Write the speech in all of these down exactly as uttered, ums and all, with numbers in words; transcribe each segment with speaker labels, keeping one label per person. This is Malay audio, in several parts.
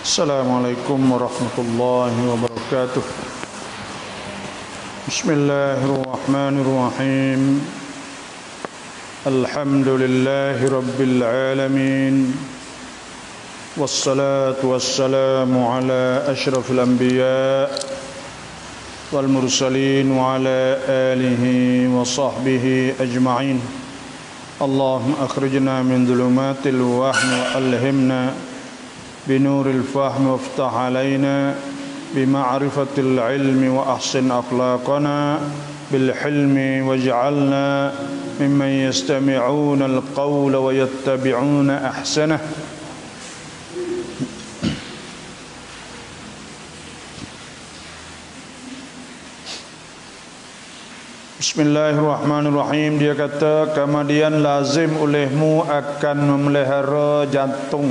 Speaker 1: Assalamualaikum warahmatullahi wabarakatuh. Bismillahirrahmanirrahim. Alhamdulillahi rabbil alamin. Wassalatu wassalamu ala asyrafil anbiya wal mursalin wa ala alihi wa sahbihi ajma'in. Allahumma akhrijna min dhulumatil wahmi wa alhimna بنور الفهم وافتح علينا بمعرفة العلم وأحسن أخلاقنا بالحلم واجعلنا ممن يستمعون القول ويتبعون أحسنه. Bismillahirrahmanirrahim. Dia kata, kemudian lazim olehmu akan memelihara jantung.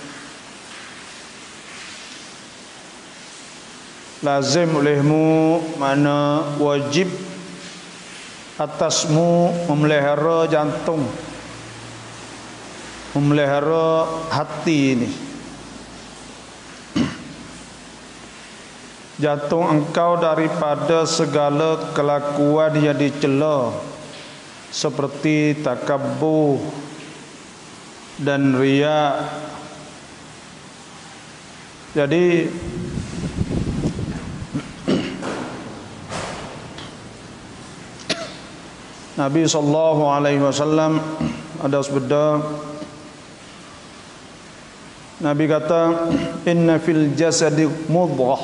Speaker 1: Lazim olehmu mana wajib atasmu memelihara jantung, memelihara hati ini. Jantung engkau daripada segala kelakuan yang dicela seperti takabbuh dan riya. Jadi Nabi sallallahu alaihi wasallam ada sabda, Nabi kata, inna fil jasadi mudghah,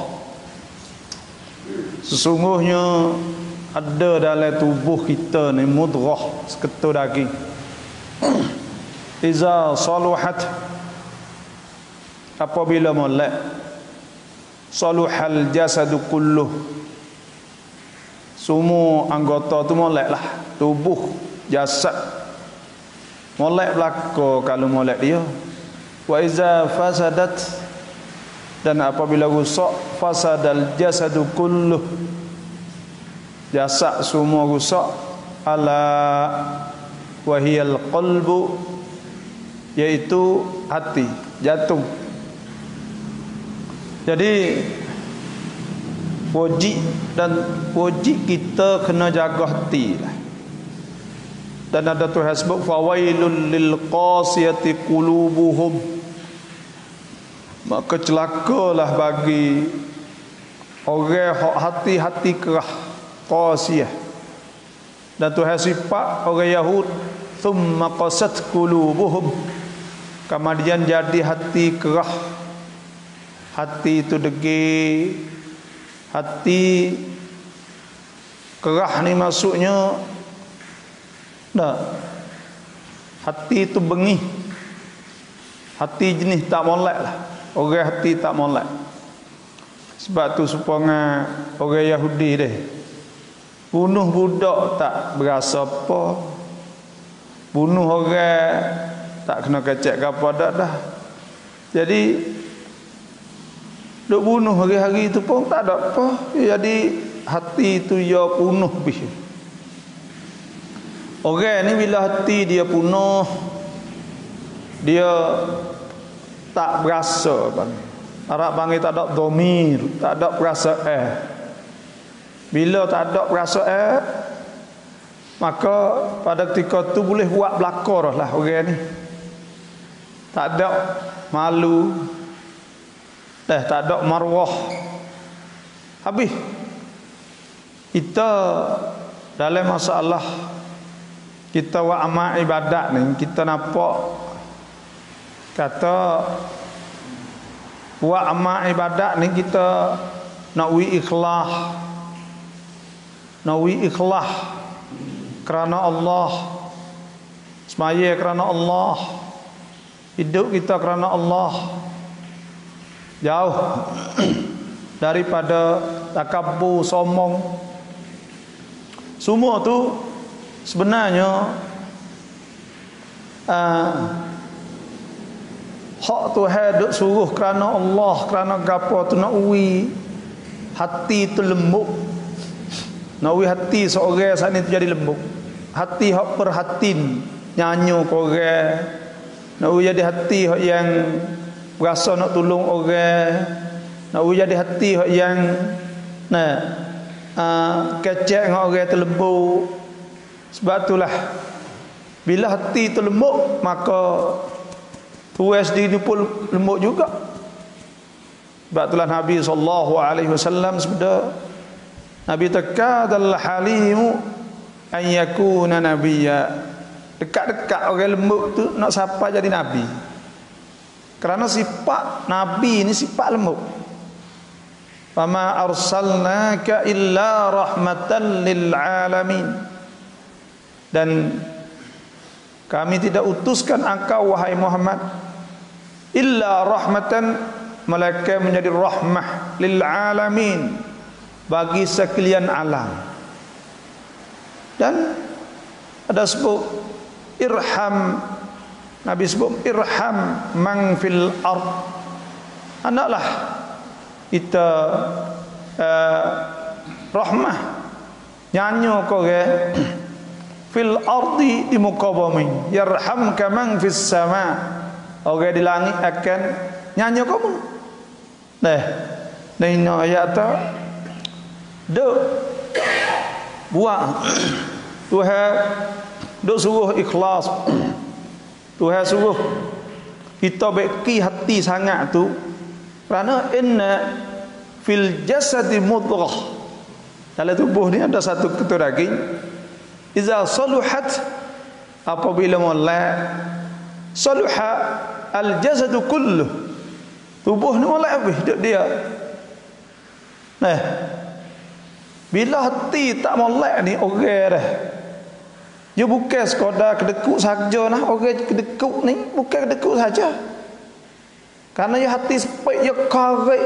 Speaker 1: sesungguhnya ada dalam tubuh kita ni mudghah, seketul daging. Iza saluhat, apabila molek, saluhal jasadu kulluh, semua anggota tu molek lah, tubuh jasad molek belaka kalau molek dia. Wa iza fasadat, dan apabila rusak, fasadal jasadu kulluh, jasad semua rusak. Ala wahiyal qalbu, yaitu hati, jantung. Jadi wajib dan wajib kita kena jaga hati lah. Dan ada Tuhan sebut, fawailul lil qasiyati qulubuhum, maka celakalah bagi orang hati-hati kerah, qasiyah. Dan Tuhan sifat orang Yahud, thumma qasat qulubuhum, kemudian jadi hati kerah. Hati itu degil, hati kerah ni maksudnya dah, hati itu bengih, hati jenis tak molek lah. Orang hati tak molek. Sebab tu supaya orang Yahudi deh bunuh budak tak berasa apa, bunuh orang tak kena kecek apa dah dah. Jadi duk bunuh hari-hari itu pun tak ada apa. Jadi hati itu ya punuh bih. Orang ni bila hati dia punuh, dia tak berasa bang. Arab panggil tak ada dhamir, tak ada perasaan. Bila tak ada perasaan, maka pada ketika tu boleh buat belakor lah orang ni. Tak ada malu, dah tak ada marwah. Habis kita dalam masalah kita wa amal ibadat ni, kita nampak kata wa amal ibadat ni kita nak wi ikhlas, nak wi ikhlas kerana Allah, semaya kerana Allah, hidup kita kerana Allah, jauh daripada takabur, sombong. Semua tu sebenarnya uh, hak Tuhan duk suruh kerana Allah, kerana gapo tu nak uwi hati tu lembut. Nak uwi hati seorang saat ni tu jadi lembut. Hati hak perhatin nyanyo korang. Nak uwi jadi hati hak yang berasa nak tolong orang, nak jadi hati yang nah uh, kecek dengan orang terlembut. Sebab itulah bila hati terlembut, maka tuai sendiri pun lembut juga. Sebab itulah Nabi sallallahu alaihi wasallam sabda, Nabi takadal halimu an yakuna nabiyya. Dekat-dekat orang lembut tu nak siapa jadi nabi. Kerana sifat nabi ni sifat lembut. Fama arsalnaka illa rahmatan lil alamin. Dan kami tidak utuskan engkau wahai Muhammad illa rahmatan, melainkan menjadi rahmah lil alamin, bagi sekalian alam. Dan ada sebut irham, Nabi sebut irham man fil ard. Anaklah kita uh, rahmah nyanyo korang fil ardi, di muka bumi. Yarhamka man fis sama, orang di langit akan nyanyo kamu. Nah, ini ayat tu duk buat Tuhan duk suruh ikhlas. Tuhan suruh kita beki hati sangat tu, kerana inna fil jasadi mudghah, dalam tubuh ni ada satu ketua daging. Iza saluhat, apabila molek, saluha al jasadu kulluh, tubuh ni molek habis dia. Nah, bila hati tak molek ni orang dah. Dia bukan sekadar kedekut saja nah, orang kedekut ni bukan kedekut saja. Karena dia hati sepik, dia karek,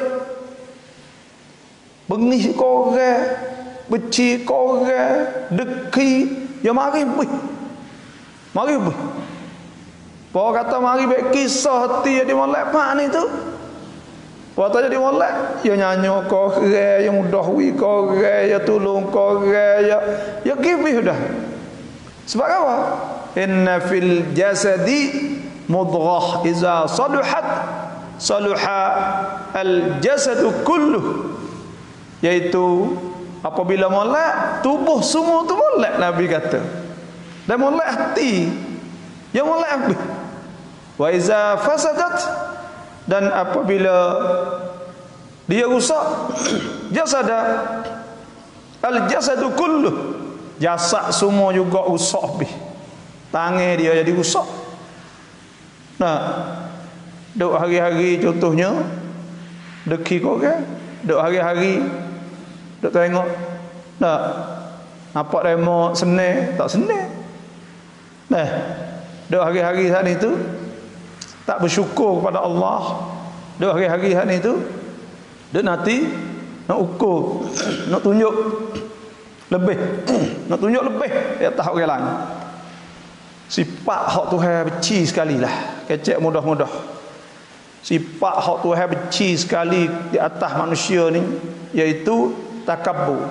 Speaker 1: bengih korang, benci korang, deki, dia mari bui. Mari bui. Bawa kata mari baik kisah hati dia molek pak ni tu. Bawa tak jadi molek, dia nyanyi korang, dia mudah wi korang, dia tolong korang, dia dia gibih dah. Sebab apa? Inna fil jasadi mudghah, iza saluhat saluha al jasadu kulluh, iaitu apabila molek tubuh semua tu molek. Nabi kata, dan molek hati, dia molek habis. Wa iza fasadat, dan apabila dia rusak jasada al jasadu kulluh, jasad semua juga rusak habis. Tangan dia jadi rusak. Nah, duk hari-hari contohnya deki korang, duk hari-hari duk tengok nak nampak demo senang tak senang. Nah, duk hari-hari saat itu tak bersyukur kepada Allah. Duk hari-hari saat itu duk nanti nak ukur, nak tunjuk lebih, nak tunjuk lebih di atas orang lain. Sifat hak Tuhan benci sekali lah, kecek mudah-mudah. Sifat hak Tuhan benci sekali di atas manusia ni, iaitu takabbur.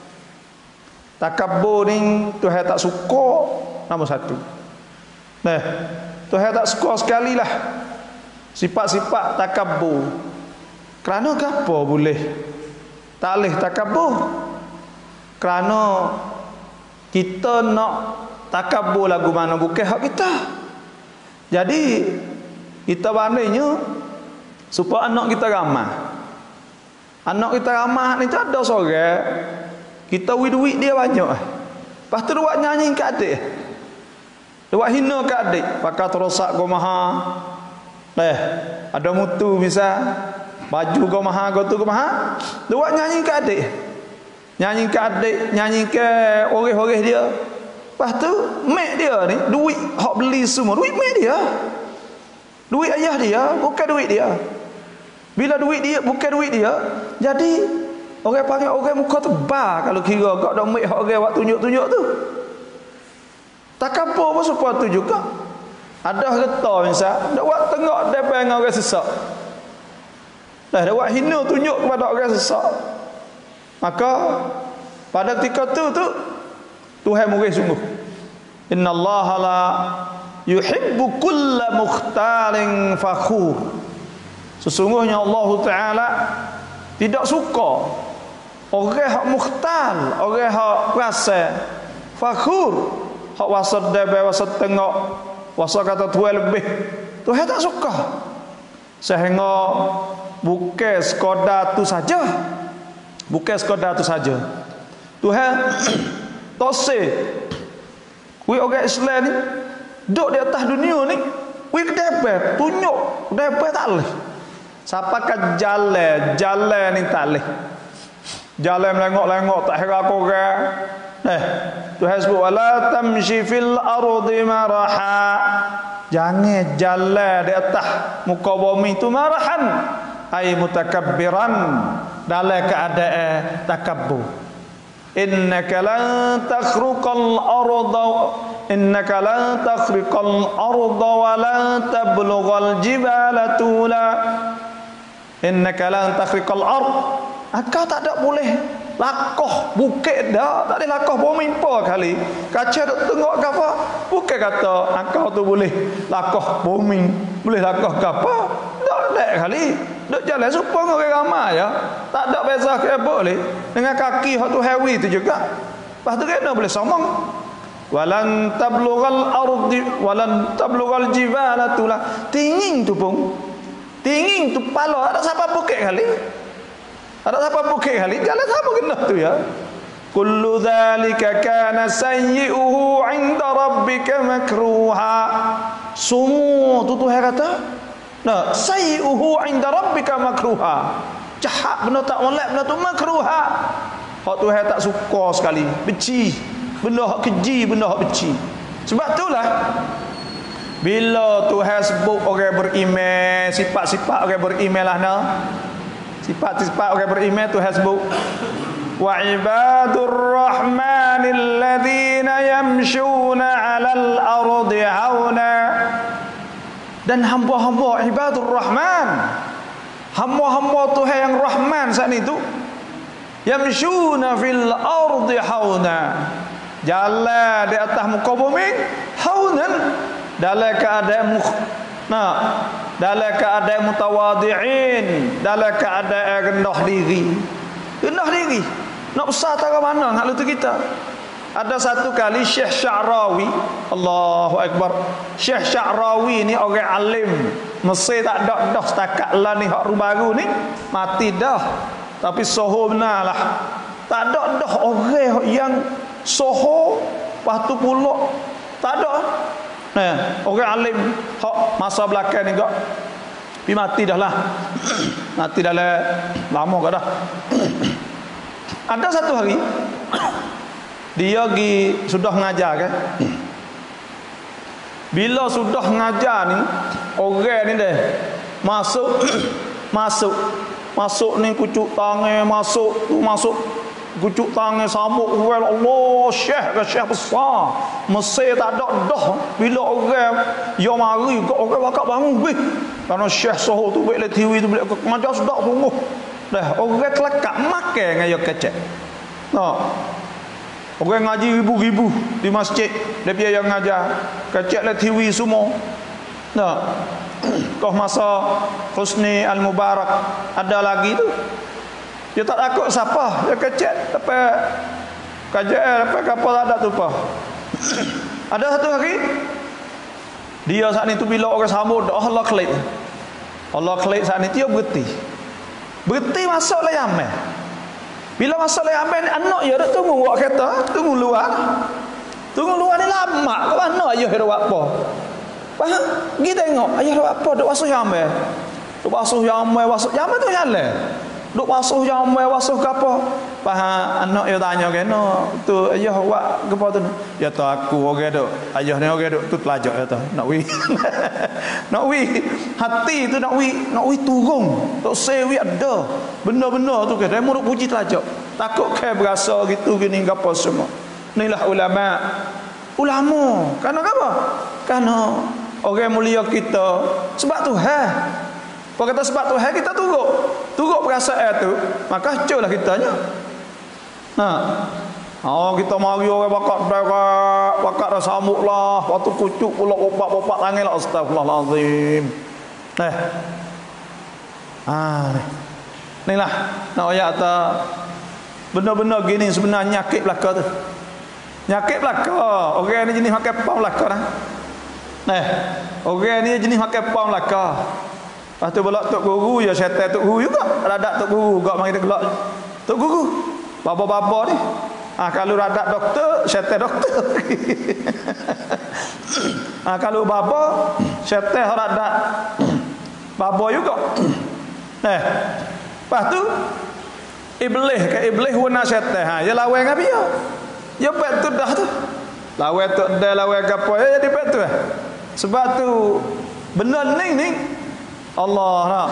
Speaker 1: Takabbur ni Tuhan tak suka, nombor satu. Nah, Tuhan tak suka sekali lah sifat-sifat takabbur. Kerana apa boleh tak boleh takabbur? Kerana kita nak takabur lagu mana bukan hak kita. Jadi kita bandingnya supaya anak kita ramah. Anak kita ramah ni tak ada seorang kita wi duit dia banyak. Lepas tu buat nyanyi ke adik. Buat hina ke adik, pakai terosak go maha. Eh, ada mutu misal baju go maha go tu go maha. Buat nyanyi ke adik. Nyanyi ke adik, nyanyi ke orang-orang dia. Lepas tu mek dia ni duit hak beli semua, duit mek dia, duit ayah dia, bukan duit dia. Bila duit dia bukan duit dia, jadi orang panggil orang muka tebal kalau kira kau dak mek hak orang buat tunjuk-tunjuk tu. Tak apa pun supaya tu juga. Ada harta misal dak buat tengok depan orang sesak, dah dak buat hina tunjuk kepada orang sesak. Maka pada ketika tu tu Tuhan murih sungguh. Innallaha la yuhibbu kulla mukhtalin fakhur. Sesungguhnya Allah Ta'ala tidak suka orang hak mukhtal, orang hak rasa fakhur, hak wasat debe, wasat tengok, wasat kata tuai lebih. Tuhan tak suka. Sehingga bukan sekadar tu saja. Bukan sekadar tu saja. Tuhan tak say we orang Islam ni duduk di atas dunia ni, we kedepet tunjuk kedepet tak boleh. Siapa kan jalan, jalan ni tak boleh. Jalan melengok-lengok tak hira korang. Eh, Tuhan sebut wala tamshi fil ardi maraha. Jangan jalan di atas muka bumi tu marahan, ai mutakabbiran, dalam keadaan takabbur. Innaka lan takhruqal arda innaka lan takhriqal arda wa lan tablughal jibala tula. Innaka lan takhriqal ard, engkau tak ada boleh lakoh bukit dah, tak ada lakoh bumi apa kali. Kaca duk tengok ke apa? Bukan kata engkau tu boleh lakoh bumi, boleh lakoh ke apa? Tak ada kali. Duk jalan supaya orang ramai ya. Tak ada beza ke boleh dengan kaki hak tu heavy tu juga. Lepas tu kena boleh somong. Walan tablughal ardi walan tablughal jibala tula. Tinggi tu pun. Tinggi tu pala ada siapa bukit kali. Ada siapa bukit kali. Jalan siapa kena tu ya. Kullu dzalika kana sayyi'uhu 'inda rabbika makruha. Semua tu Tuhan kata, nah, sayyi'uhu 'inda rabbika makruha. Jahat benda tak molek, benda tu makruha. Hak Tuhan tak suka sekali, benci. Benda hak keji, benda hak benci. Sebab itulah bila Tuhan sebut orang beriman, sifat-sifat orang beriman lah nah. Sifat-sifat orang beriman Tuhan sebut wa ibadur rahmanil ladzina yamshuna 'alal ardi hauna. Dan hamba-hamba ibadur rahman, hamba-hamba Tuhan yang rahman saat itu, yamshuna fil ardi hauna, jalan di atas muka bumi haunan, dalam keadaan mukh, nah, dalam keadaan mutawadhi'in, dalam keadaan rendah diri. Rendah diri. Nak besar tak ke mana hak tu kita. Ada satu kali Syekh Sya'rawi, Allahu Akbar. Syekh Sya'rawi ni orang alim Mesir, tak ada dah setakat lah ni hak baru ni mati dah. Tapi soho benar lah. Tak ada dah orang yang soho lepas tu pulak. Tak ada. Nah, orang alim hak masa belakang ni kok. Tapi mati dah lah. Mati dah lah lama ke dah. Ada satu hari dia pergi sudah mengajar kan. Bila sudah mengajar ni, orang ni dah masuk masuk masuk ni kucuk tangan, masuk tu masuk kucuk tangan sambut well Allah syekh ke syekh besar Mesir tak ada dah. Bila orang yo mari kok orang bakal bangun bih kerana syekh soho tu boleh T V tu boleh mengajar sudah sungguh dah. Orang kelakak makan dengan yo kecek. Nah, orang ngaji ribu-ribu di masjid, dia biar yang ngajar kecek lah T V semua. Nah, kau masa Husni Al-Mubarak ada lagi tu, dia tak takut siapa, dia kecek tapi kajian apa kapal tak ada tu apa. Ada satu hari dia saat itu bila orang sambut Allah klik, Allah klik saat itu dia berhenti berhenti masuk lah Yaman. Bila masuk lah Yaman, anak dia duk tunggu buat kereta, tunggu luar tunggu luar ni lama ke mana ayah dia buat apa. Faham? Pergi tengok ayah dia buat apa, duk basuh Yaman, duk basuh Yaman, basuh Yaman tu jalan, duk basuh Yaman, basuh ke apa. Faham? Anak dia tanya kena tu ayah buat ke apa tu. Dia tahu aku orang duk, ayah ni orang duk tu telajak dia tahu nak wi nak wi hati tu nak wi nak wi turun tak sewi ada benda-benda tu ke dia mau puji telajak takut ke berasa gitu gini apa semua. Inilah ulama ulama kerana apa? Kerana orang mulia kita sebab Tuhan. Kalau kata sebab Tuhan kita turut turut perasaan tu, maka hancurlah kitanya. Nah, oh kita mari orang bakat darat, bakat dah sambut lah, waktu kucuk pula opak-opak tangan lah, astagfirullahalazim. Eh. Ha ni. Inilah nak ayat ta benda-benda gini sebenarnya nyakit belaka tu. Nyakit belaka. Orang ni jenis makan pau belaka dah. Nah, orang ni jenis makan pau belaka. Lepas tu belak tok guru ya syaitan tok guru juga. Radak tok guru gak mari dia gelak tok guru. Bapa-bapa ni. Ah kalau radak doktor, syaitan doktor. Ah kalau bapa, syaitan radak bapa juga. Nah, lepas tu iblis ke iblis guna syaitan. Ha, ya lawan apa ya? Ya bet tu dah tu. Lawan tu dah lawan gapo ya jadi bet tu. Sebab tu benda ni ni Allah nak.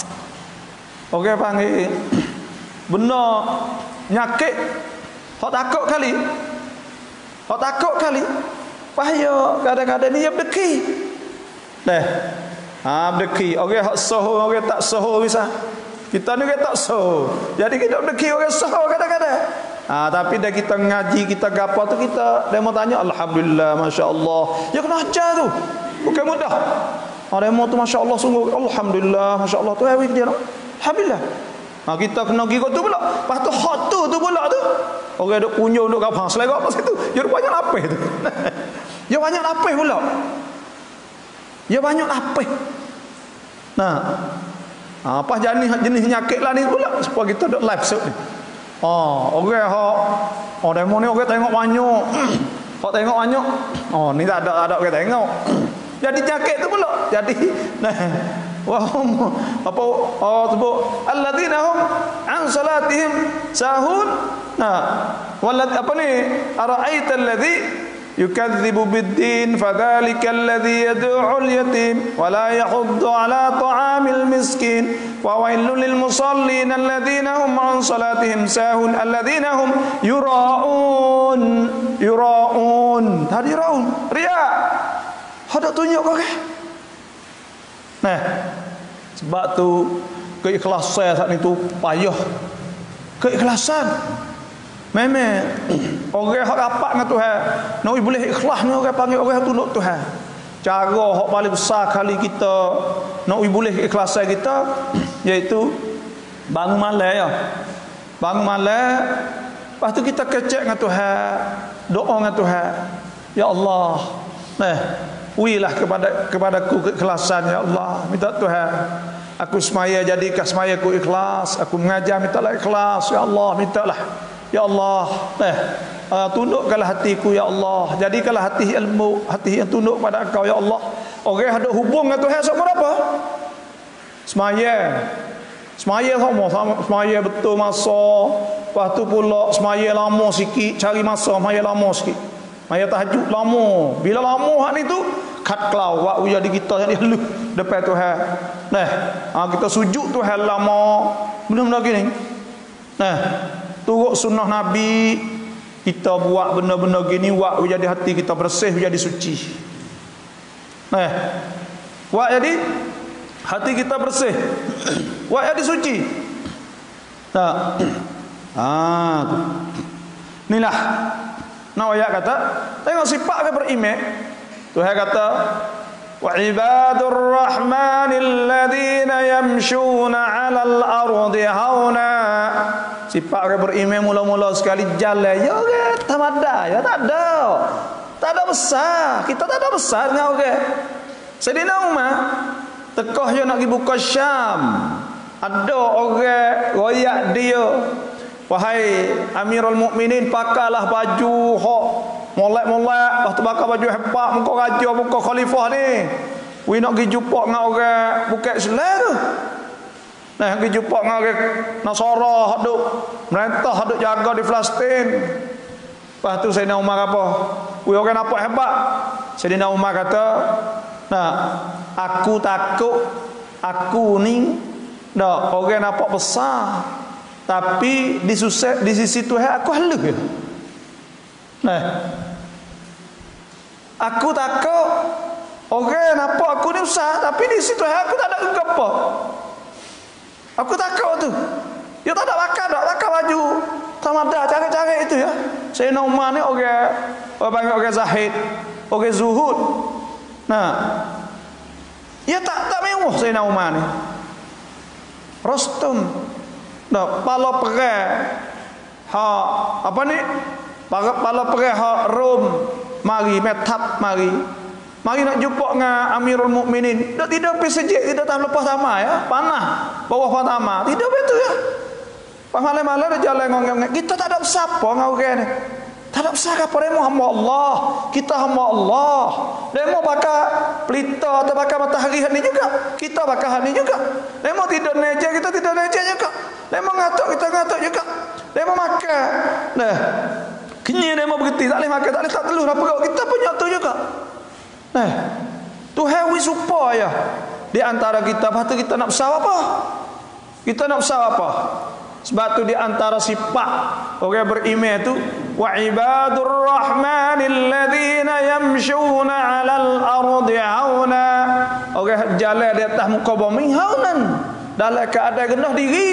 Speaker 1: Okey panggil benda nyakit. Hak takut kali. Hak takut kali. Bahaya kadang-kadang ni dia berdeki. Dah. Ha berdeki. Orang hak sahur, orang tak sahur bisa. Kita ni orang tak sahur. Jadi kita berdeki orang sahur kadang-kadang. Ha, tapi dah kita ngaji, kita gapo tu kita dia mau tanya alhamdulillah, masya-Allah. Ya kena ajar tu. Bukan mudah. Ha dia mau tu masya-Allah sungguh alhamdulillah, masya-Allah tu hari dia. Alhamdulillah. Ha kita kena gigot tu pula. Lepas tu hot tu tu pula tu. Orang duk punyung duk gapo selera apa situ. Ya banyak lapis tu. Ya banyak lapis pula. Ya banyak lapis. Nah. Ha, apa jenis jenis penyakit lah ni pula supaya kita duk live show ni. Oh, orang hok oh demo ni orang tengok banyak. Hok tengok banyak. Oh, ni tak ada ada orang tengok. Jadi penyakit tu pula. Jadi nah wahum apa oh sebut alladzina hum an salatihim sahun. Nah, walad apa ni? Ara'aita alladzi yukadzibu bid-din fadzalika alladzi yad'u al-yatim wa la yahuddu ala ta'amil miskin wa wailul lil musallin alladzina hum an salatihim sahun alladzina hum yura'un yura'un tadi yura'un riya hendak tunjuk kau ke. Nah, sebab tu keikhlasan saat itu payah. Keikhlasan. Memang orang hak rapat dengan Tuhan, nak boleh ikhlas ni orang panggil orang tunduk Tuhan. Cara hak paling besar kali kita nak boleh ikhlasan kita iaitu bangun malam ya. Bangun malam, lepas tu kita kecek dengan Tuhan, doa dengan Tuhan. Ya Allah, nah, wilah kepada kepadaku keikhlasan ya Allah. Minta Tuhan, aku semaya jadikan semayaku ikhlas, aku mengajar mintalah ikhlas ya Allah, mintalah ya Allah, eh, uh, tundukkanlah hatiku ya Allah. Jadikanlah hati ilmu, hati yang tunduk pada Engkau ya Allah. Orang ada hubung dengan Tuhan sama apa? Semaya. Semaya sama, sama semaya betul masa. Lepas tu pula semaya lama sikit, cari masa semaya lama sikit. Semaya tahajud lama. Bila lama hak ni tu kat klau wak jadi kita yang dihalu depan Tuhan. Nah, ha, kita sujud Tuhan lama. Benda-benda gini. Nah, turut sunnah Nabi, kita buat benda-benda gini wak jadi hati kita bersih, jadi suci. Nah, wak jadi hati kita bersih, wak jadi suci. Nah, ah, inilah. Nah, ayat kata, tengok sifat ke beriman. Tuhan kata, wa ibadur rahmanil ladzina yamshuna 'alal ardi hauna. Sifat orang beriman mula-mula sekali jalan ya orang tamada ya tak ada. Tak ada besar. Kita tak ada besar dengan orang. Sayyidina Umar tekah dia nak pergi buka Syam. Ada orang royak dia. Wahai Amirul Mukminin, pakailah baju hok molek-molek, lepas tu pakai baju hebat muka raja, muka khalifah ni. We nak pergi jumpa dengan orang bukan Islam tu. Nah, pergi jumpa dengan orang Nasara hak duk merintah hak duk jaga di Palestin. Lepas tu Sayyidina Umar apa? We orang nampak hebat. Sayyidina Umar kata, "Nah, aku takut aku ni dah orang nampak besar, tapi di susah di sisi Tuhan aku halus." Nah, aku takut orang nampak aku ni besar, tapi di sisi Tuhan aku tak ada apa. Aku takut tu. Ya tak ada bakar, tak bakar baju. Sama ada cara-cara itu ya. Sayyidina Umar ni orang orang panggil orang zahid, orang zuhud. Nah, ya tak tak mewah Sayyidina Umar ni. Rostum. Nah, pala perang ha apa ni? Para pala perang ha Rom mari metap mari. Mari nak jumpa dengan Amirul Mukminin. Dak tidak pergi sejik, tidak tak lepas sama ya. Panah bawah pertama. Tidak betul ya. Pas malam-malam dia jalan ngomong, kita tak ada siapa dengan orang ni. Tak ada besar apa demo hamba Allah. Kita hamba Allah. Demo bakal pelita atau bakal matahari ni juga. Kita bakal ni juga. Demo tidak neja, kita tidak neja juga. Demo ngatuk, kita ngatuk juga. Demo makan. Nah, kenyai demo berhenti, tak boleh makan, tak boleh tak telur apa kau. Kita punya tu juga. Nah, tu hewi supaya di antara kita, lepas tu kita nak besar apa? Kita nak besar apa? Sebab tu di antara sifat orang beriman tu wa ibadur rahmanil ladzina yamshuna 'alal ardi hauna. Orang jalan di atas muka bumi haunan, dalam keadaan rendah diri.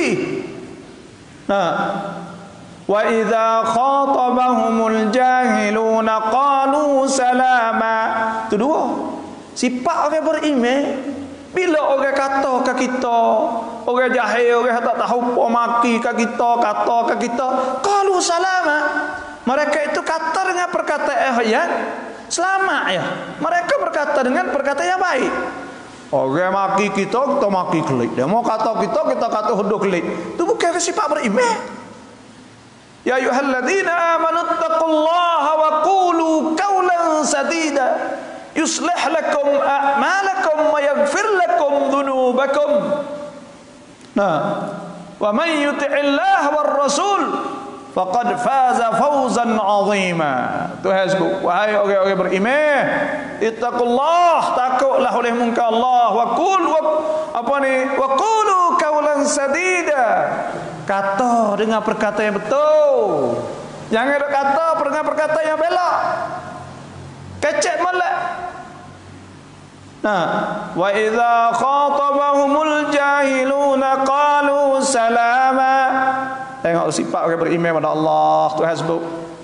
Speaker 1: Nah, wa idza khatabahumul jahiluna qalu salama. Tu dua sifat orang beriman. Bila orang kata ke kita, orang jahil, orang tak tahu apa maki ke kita, kata ke kita, qalu salama. Mereka itu kata dengan perkataan yang selamat ya. Mereka berkata dengan perkataan yang baik. Orang maki kita, kita maki kelik. Dia mau kata kita, kita kata huduh kelik. Itu bukan sifat beriman. Ya ayyuhalladzina amanu taqullaha wa qulu qawlan sadida yuslih lakum a'malakum wa yaghfir lakum dhunubakum. Nah, wa may yuti'illah war rasul faqad faza fawzan 'azima. Tuhan sebut, wahai orang-orang beriman, ittaqullah, takutlah oleh muka Allah, wa qul apa ni? Wa qulu qawlan sadida. Kata dengan perkataan yang betul. Jangan ada kata dengan perkataan yang belak. Kecek molek. Nah, wa idza khatabahumul jahiluna qalu salama. Tengok sifat orang beriman pada Allah. Tuhan sebut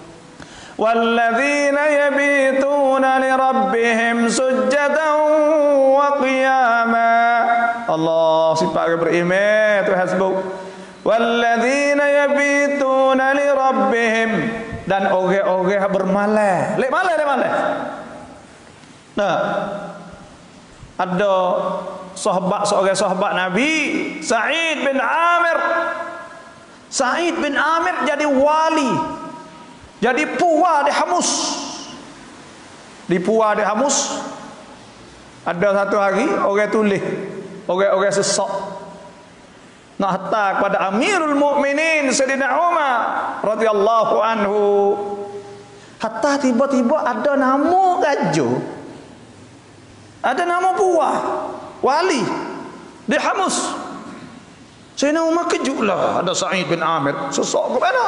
Speaker 1: walladzina yabituna li rabbihim sujjadan wa qiyama. Allah sifat orang beriman. Tuhan sebut walladzina yabituna li rabbihim, dan orang-orang bermalam. Lek malam, lek malam. Nah, ada sahabat, seorang sahabat Nabi, Sa'id bin Amir. Sa'id bin Amir jadi wali, jadi puwa di Hamus. Di puwa di Hamus ada satu hari orang tulis, orang-orang sesak nak hantar kepada Amirul Mukminin Sayyidina Umar radhiyallahu anhu. Hatta tiba-tiba ada nama raja, ada nama puah wali di Hamus. Sayyidina Umar kejutlah, ada Sa'id bin Amir sesak ke mana?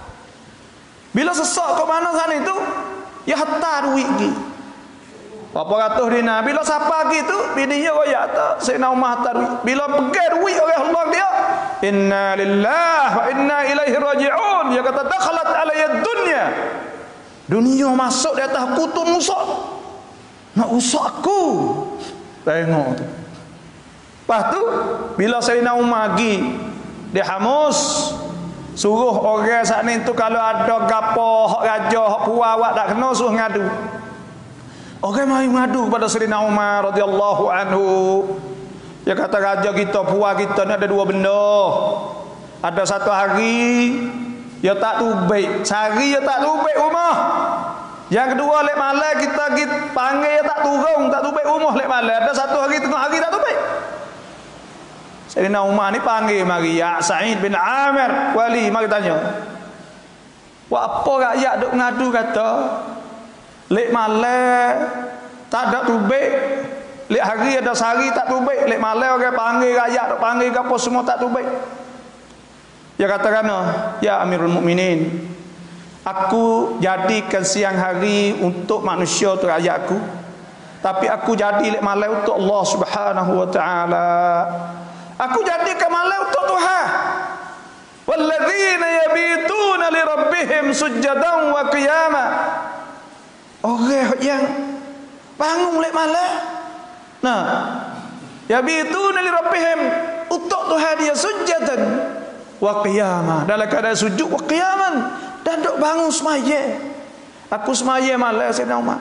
Speaker 1: Bila sesak ke mana sana itu, ya hatta duit gi berapa ratus dinar. Bila siapa gitu bininya royak tak Sayyidina Umar hatta duit. Bila pegang duit oleh Allah dia, inna lillahi wa inna ilaihi raji'un. Dia kata dakhalat alayya dunya, dunia masuk di atas aku tu musak, nak usak aku. Tengok tu. Lepas tu bila Sayyidina Umar pergi di Hamus, suruh orang saat ni tu kalau ada gapo hak raja hak puan awak tak kena, suruh ngadu. Orang mari ngadu kepada Sayyidina Umar radhiyallahu anhu. Dia kata raja kita, puan kita ni ada dua benda. Ada satu hari dia tak tubik, sehari dia tak tubik rumah. Yang kedua lek malam kita kita panggil dia tak turun, tak tubik rumah lek malam. Ada satu hari tengah hari tak tubik. Sayyidina Umar ni panggil mari, ya Sa'id bin Amir wali, mari tanya. Buat apa rakyat duk ngadu kata lek malam tak ada tubik, lek hari ada sehari tak tubik, lek malam orang panggil rakyat duk panggil gapo semua tak tubik. Dia katakan, ya Amirul Mukminin, aku jadikan siang hari untuk manusia, untuk rakyatku, tapi aku jadi lek malam untuk Allah Subhanahu wa taala. Aku jadikan malam untuk Tuhan. Walladzina yabituna li rabbihim sujjadan wa qiyama. Orang yang bangun lek malam, nah, yabituna li rabbihim untuk Tuhan dia sujadan wa qiyama, dalam keadaan sujud wa qiyaman, dan duk bangun semaya. Aku semaya malam Sayyidina Umar.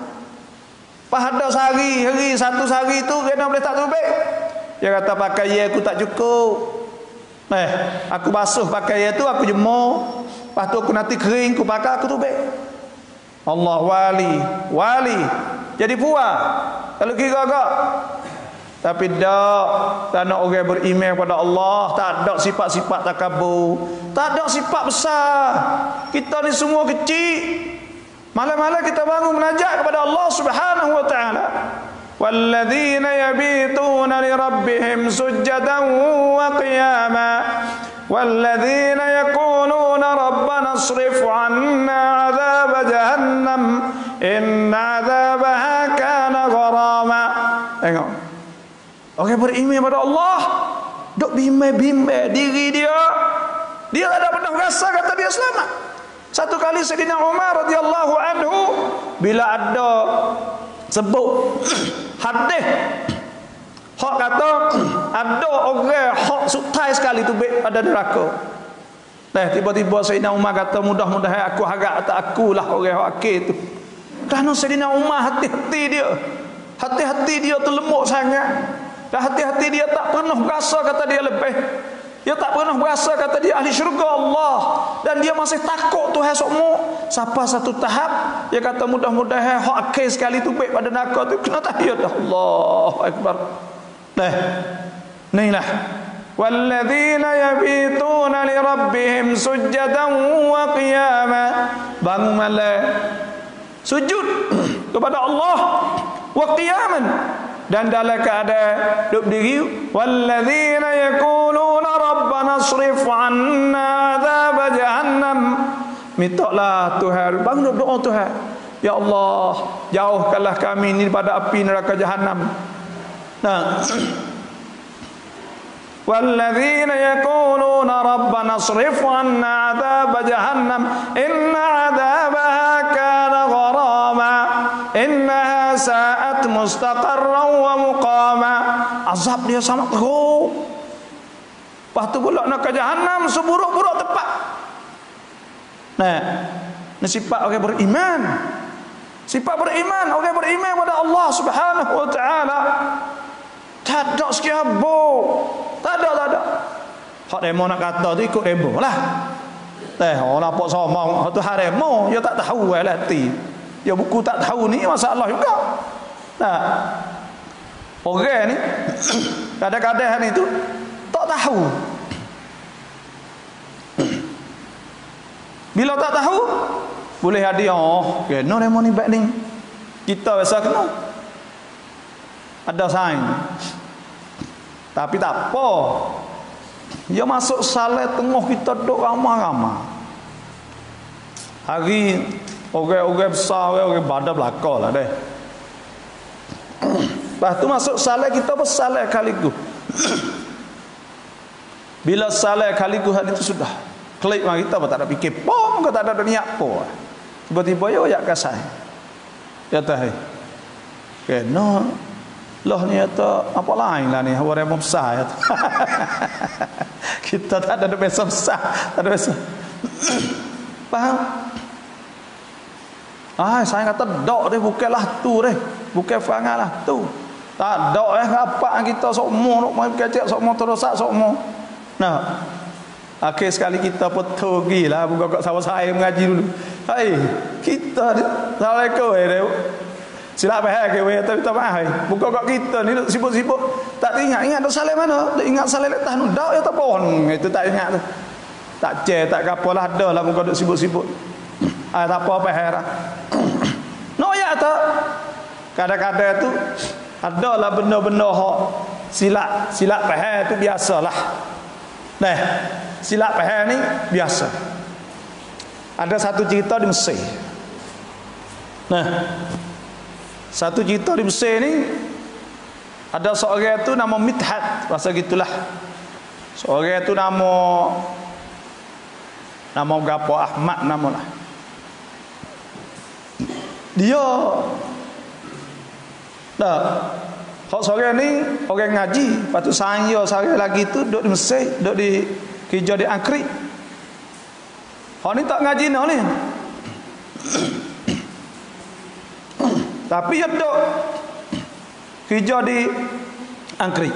Speaker 1: Pada sehari, hari satu sehari tu kena boleh tak tubik. Dia kata pakaian aku tak cukup. Eh, aku basuh pakaian tu, aku jemur. Lepas tu aku nanti kering, aku pakai, aku tubik. Allah wali, wali. Jadi puas. Kalau kira agak. Tapi tak, tak nak orang beriman kepada Allah. Tak ada sifat-sifat takabur. Tak ada sifat besar. Kita ni semua kecil. Malam-malam kita bangun menajak kepada Allah Subhanahu wa taala. Walladzina yabituna li rabbihim sujadan wa qiyama. Walladzina yaquluna rabbana asrif 'anna 'adzab jahannam inna 'adzabaha kana gharama. Tengok. Orang beriman kepada Allah, duk bimbang-bimbang diri dia. Dia tak ada pernah rasa kata dia selamat. Satu kali Sayyidina Umar radhiyallahu anhu bila ada sebut hadis hak kata ada orang hak sutai sekali tu pada neraka. Nah, tiba-tiba Sayyidina Umar kata mudah-mudahan aku harap tak akulah orang hak akhir tu. Kerana Sayyidina Umar hati-hati dia. Hati-hati dia tu lemuk sangat. Dan hati-hati dia tak pernah berasa kata dia lebih. Dia tak pernah berasa kata dia ahli syurga Allah. Dan dia masih takut Tuhan semua. Sampai satu tahap dia kata mudah-mudahan hak akhir sekali tu baik pada neraka tu kena tahiyat Allahu akbar. Nah. Inilah walladzina yabituna li rabbihim sujadan wa qiyama. Bangun malam sujud kepada Allah wa qiyaman, dan dalam keadaan duduk diri. Walladzina yaquluna rabbana asrif 'anna 'adzab jahannam. Mintalah Tuhan, bangun doa Tuhan, ya Allah, jauhkanlah kami ini daripada api neraka jahanam. Nah, walladzina yaquluna rabbana asrif 'anna 'adzab jahannam inna 'adzabaha kana gharama innaha sa'at mustaqarran wa muqama. Azab dia sangat teruk. Lepas tu pula nak ke jahanam seburuk-buruk tempat. Nah, ini sifat orang beriman. Sifat beriman, orang beriman kepada Allah Subhanahu wa taala. Tak ada sekiabo. Tak ada, tak ada. Hak demo nak kata tu ikut demo lah. Eh, orang apa somong tu haremo, dia tak tahu lah hati. Ya buku tak tahu ni masalah juga. Nah, orang ni kadang-kadang ni tu tak tahu. Bila tak tahu boleh hadiah. Oh, kena demo ni baik ni. Kita biasa kena. Ada saing. Tapi tak apa. Dia masuk salat tengah kita duk ramah-ramah. Hari orang-orang besar, orang badan belakang lah deh. Lepas tu masuk salat kita pun salat kali tu. Bila salat kali tu hari tu sudah klik mari kita pun tak ada fikir pom, kita tak ada niat apa. Tiba-tiba yo yak kasai. Ya tahu. Kena loh ni atau apa lain lah ni orang yang besar ya. Kita tak ada besar besar, tak ada besar. Faham? Ah, saya kata dok dia bukanlah tu deh, bukan fangalah tu. Tak dok eh apa kita semua nak main kecek semua terosak semua. Nah, akhir sekali kita pun togilah bukan kat sama saya mengaji dulu. Hai, kita salah kau eh. Silap bahaya ke we tapi tak maaf. Bukan kat kita ni sibuk-sibuk tak ingat-ingat dah salah mana? Dak ingat salah letak nu dak ya tak pohon. Itu tak ingat tu. Tak ce tak apalah ada lah bukan duk sibuk-sibuk. Ah tak apa bahaya. No ya tak. Kadang-kadang tu adalah benda-benda hak silap silap bahaya tu biasalah. Nah, silap bahaya ni biasa. Ada satu cerita di Mesir. Nah, satu cerita di Mesir ni ada seorang tu nama Midhat, masa gitulah. Seorang tu nama nama gapo Ahmad namalah. Dia dah Hak sore ni orang ngaji, lepas tu saya sore lagi tu duduk di Mesir, duduk di kerja di Angkrik. Hak ni tak ngaji no ni. Tapi dia duduk kerja di Angkrik.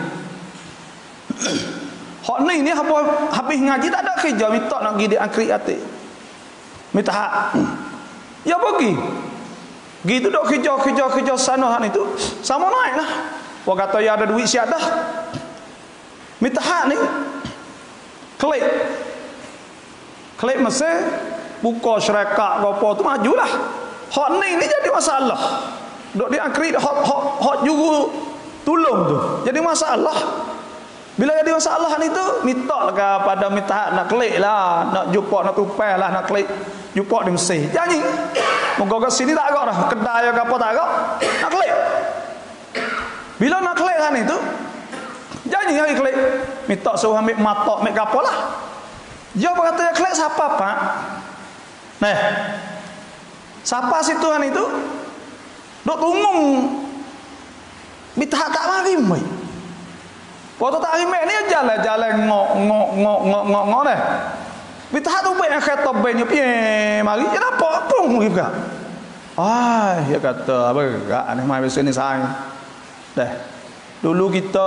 Speaker 1: Hak ni ni apa habis ngaji tak ada kerja, minta nak pergi di Angkrik atik. Minta hak. Ya pergi. Gitu dok kerja-kerja-kerja sana hak itu sama naik lah. Wah kata ya ada duit siap dah. Minta hak ni. Klik. Klik Mesir, buka syarikat ke apa tu majulah. Hak ni ni jadi masalah. Dok di Angkrik hak hak hak juru tolong tu. Jadi masalah. Bila jadi masalah ni tu minta kepada minta hak nak klik lah, nak jumpa nak tupai lah, nak klik jumpa di Mesir. Janji. Moga kat sini tak agak dah. Kedai ke apa tak agak. Nak klik. Bila nak klik kan itu, janji hari klik. Minta suruh ambil matok, ambil kapal lah. Dia berkata, ya klik siapa pak? Nah, siapa situ kan itu? Dok tunggung. Minta tak mari mai. Waktu tak mari ni jalan-jalan ngok ngok ngok ngok ngok ngok dah. Minta tu baik kata baiknya piye mari je nampak pun juga. Ah, dia kata apa gak ni mai sini saya. Dah. Dulu kita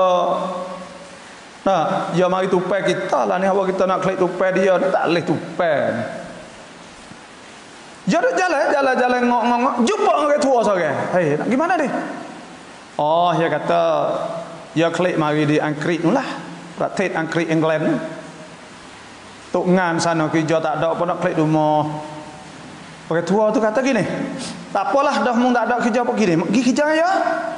Speaker 1: nah, dia mari tupai kita lah ni apa kita nak klik tupai dia tak leh tupai. Dia jalan jalan-jalan ngok ngok ngok jumpa orang tua seorang. Hei, nak gimana ni? Oh, dia kata dia klik mari di Angkrik tu lah. Praktik Angkrik England. Tok ngan sana kerja tak ada apa nak klik rumah. Orang tua tu kata gini, tak apalah dah mung tak ada kerja apa gini, pergi kerja ya.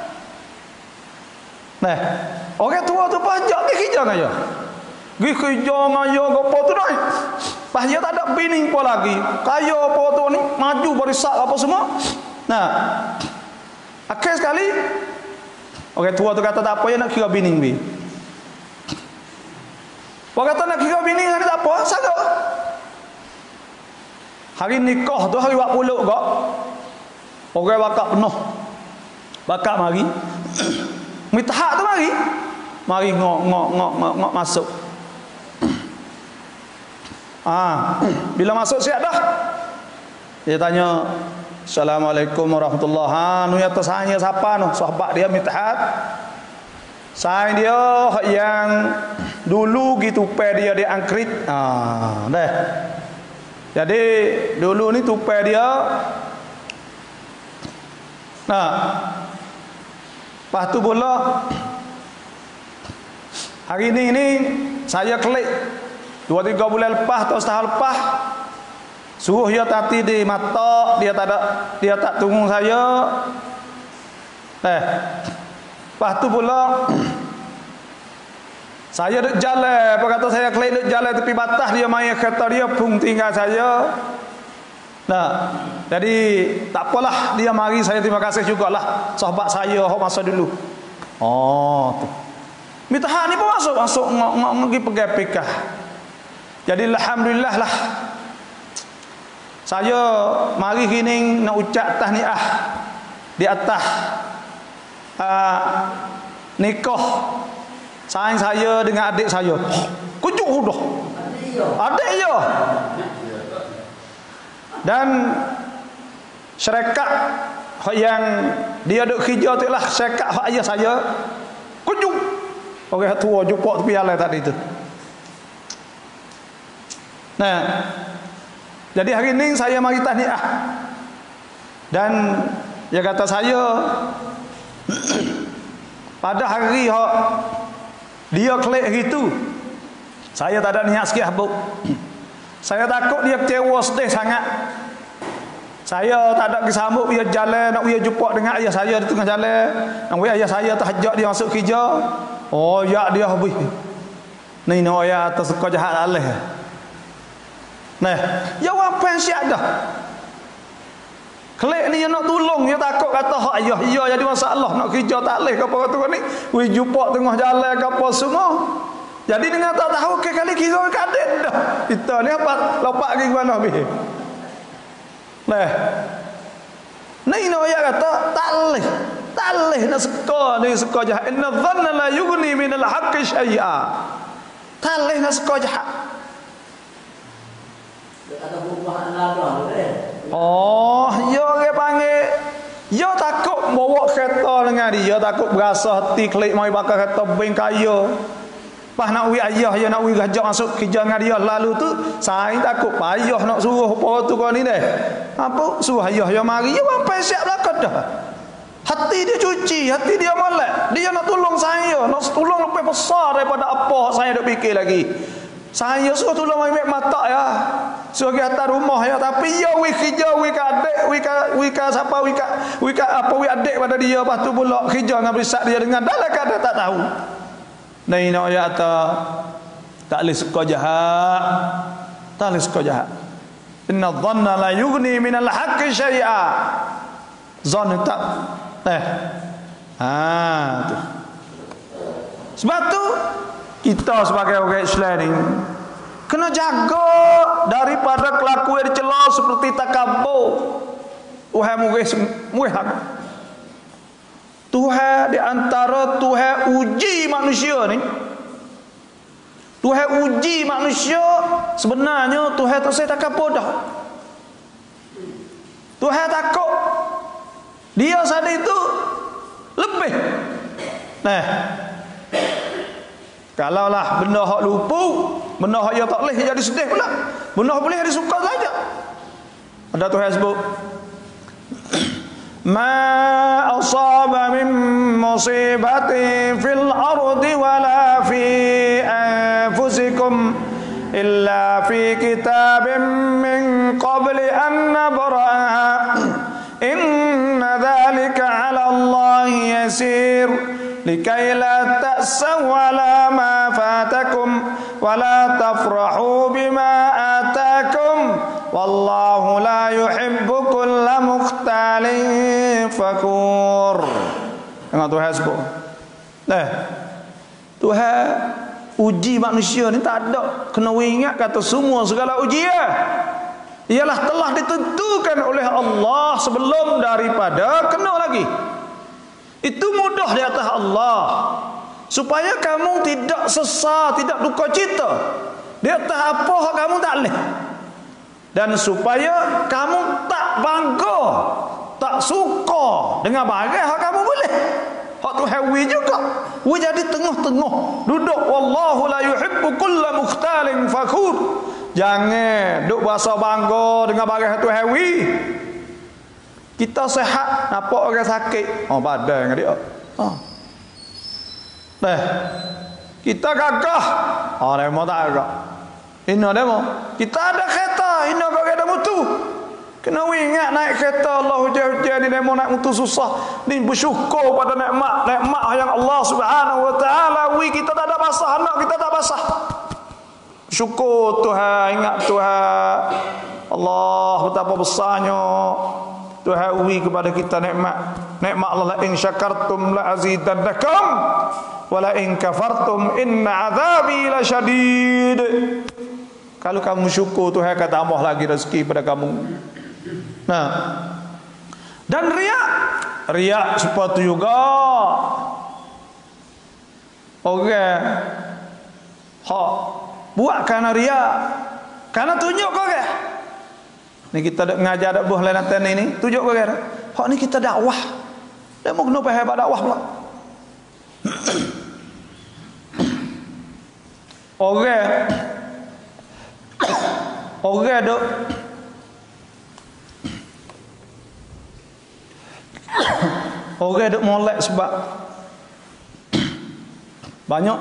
Speaker 1: Nah, orang tua tu pajak pergi kerja aja. Pergi kerja aja apa tu dah. Pas dia tak ada bini apa lagi. Kaya apa tu ni, maju barisak apa semua. Nah, akhir sekali orang tua tu kata tak apa ya nak kira bini bi. Orang kata nak kira bini hari tak apa, saja. Hari nikah tu hari buat puluk kok. Orang bakak penuh. Bakak mari. Minta hak tu mari. Mari ngok ngok ngok ngok, ngok masuk. Ah, bila masuk siap dah. Dia tanya, "Assalamualaikum warahmatullahi wabarakatuh." Nu ya tersanya siapa nu? Sahabat dia minta hak. Saya dia yang dulu gitu tupai dia di Angkrik. Ah, dah. Jadi dulu ni tupai dia. Nah. Lepas tu pula hari ni ni saya klik dua tiga bulan lepas atau setahun lepas suruh dia tati di mata, dia tak ada, dia tak tunggu saya. Eh. Lepas tu pula saya duk jalan, apa kata saya klik duk jalan tepi batas dia main kereta dia pun tinggal saya. Nah, jadi tak apalah dia mari saya terima kasih jugalah sahabat saya hok masa dulu. Oh, tu. Minta hak ni pun masuk masuk ngok pergi pegang pikah. Jadi alhamdulillah lah. Saya mari kini nak ucap tahniah di atas uh, nikah sayang saya dengan adik saya. Kujuk dah. Adik ya. Dan syarikat yang dia duk kerja tu lah syarikat hak ayah saya. Kujuk. Orang tua jumpa tepi jalan tadi tu. Nah, jadi hari ni saya mari tahniah. Dan dia kata saya pada hari hak dia klik gitu, saya tak ada niat sikit habuk. Saya takut dia kecewa sedih sangat. Saya tak ada kesambut dia jalan nak dia jumpa dengan ayah saya di tengah jalan. Nak ayah saya terhajak dia masuk kerja. Oh ya dia habis. Ni no ya atas suka jahat alih. Nah, ya apa yang siap dah. Klik ni nak tolong dia takut kata hak ayah iya jadi masalah nak kerja tak leh ke apa tu ni. We jumpa tengah jalan ke apa semua. Jadi dengan tak tahu ke kali kira kadet dah. Kita ni apa lopak pergi mana habis. Nah. Ni no ya kata tak leh. Talih nak seka ni seka jahat. Inna dhanna la yughni minal haqqi syai'a. Talih nak seka jahat. Oh, yo orang panggil yo takut bawa kereta dengan dia, takut berasa hati klik mai bakar kereta beng kaya. Pas nak wi ayah dia nak wi gajak masuk kerja dengan dia lalu tu saya takut payah nak suruh apa tu kau ni deh. Apa suruh ayah dia mari dia sampai siap belakang dah. Hati dia cuci, hati dia molek. Dia nak tolong saya, nak tolong lebih besar daripada apa saya dah fikir lagi. Saya suruh tolong ambil mata ya. Suruh pergi atas rumah ya, tapi ya wi kerja wi ka adik, wi ka wi ka siapa wi ka wi ka apa wi adik pada dia, lepas tu pula kerja dengan berisat dia dengan dalam keadaan tak tahu. Nai nak ya ta tak boleh suka jahat. Tak boleh suka jahat. Inna dhanna la yughni minal haqqi syai'a. Zon tak eh. Ha tu. Sebab tu kita sebagai orang Islam ni kena jaga daripada kelakuan yang dicela seperti takabur. Tuhan murih murih aku. Tuhan di antara Tuhan uji manusia ni. Tuhan uji manusia sebenarnya Tuhan tak saya takabur dah. Tuhan takut dia saat itu lebih. Nah, kalaulah benda hak lupu, benda hak yang tak boleh jadi sedih pula. Benda hak boleh jadi suka saja. Ada Tuhan sebut ma asaba min musibatin fil ardi wala fi anfusikum illa fi kitabim min qabli an nabraha inna dhalika 'ala Allahi yasir likai la ta'saw 'ala ma fatakum wa la tafrahu bima atakum wallahu la yuhibbu kulla mukhtalin fakur. Tengok Tuhan sebut. Nah, Tuhan uji manusia ni tak ada. Kena ingat kata semua segala ujian ialah telah ditentukan oleh Allah sebelum daripada kena lagi. Itu mudah di atas Allah. Supaya kamu tidak sesat, tidak duka cita. Di atas apa hak kamu tak boleh. Dan supaya kamu tak bangga, tak suka dengan barang hak kamu boleh. Hak tu hawi juga. Wi jadi tengah-tengah. Duduk wallahu la yuhibbu kulla mukhtalin fakhur. Jangan duk berasa bangga dengan barang tu hawi. Kita sehat, nampak orang sakit, oh badan dengan dia. Oh. Dah. Kita gagah, oh demo tak gagah. Ina demo. Kita ada kereta, ina kau ada mutu. Kena ingat naik kereta Allah hujan-hujan ni demo naik mutu susah. Ni bersyukur pada nikmat, nikmat yang Allah Subhanahu wa taala. Wi kita tak ada basah, anak kita tak basah. Syukur Tuhan, ingat Tuhan. Allah betapa besarnya Tuhan uwi kepada kita nikmat. Nikmat Allah, la in syakartum la azidannakum wa la in kafartum inna azabi lasyadid. Kalau kamu syukur Tuhan akan tambah lagi rezeki pada kamu. Nah, dan riak, riak seperti juga orang hak buat kerana riak, kerana tunjuk kau ke. Ni kita dak ngajar dak buah lain atas ni, tunjuk kau ke. Hak ni kita dakwah. Dak mau kena faham dakwah pula. Orang orang duk orang duk molek sebab banyak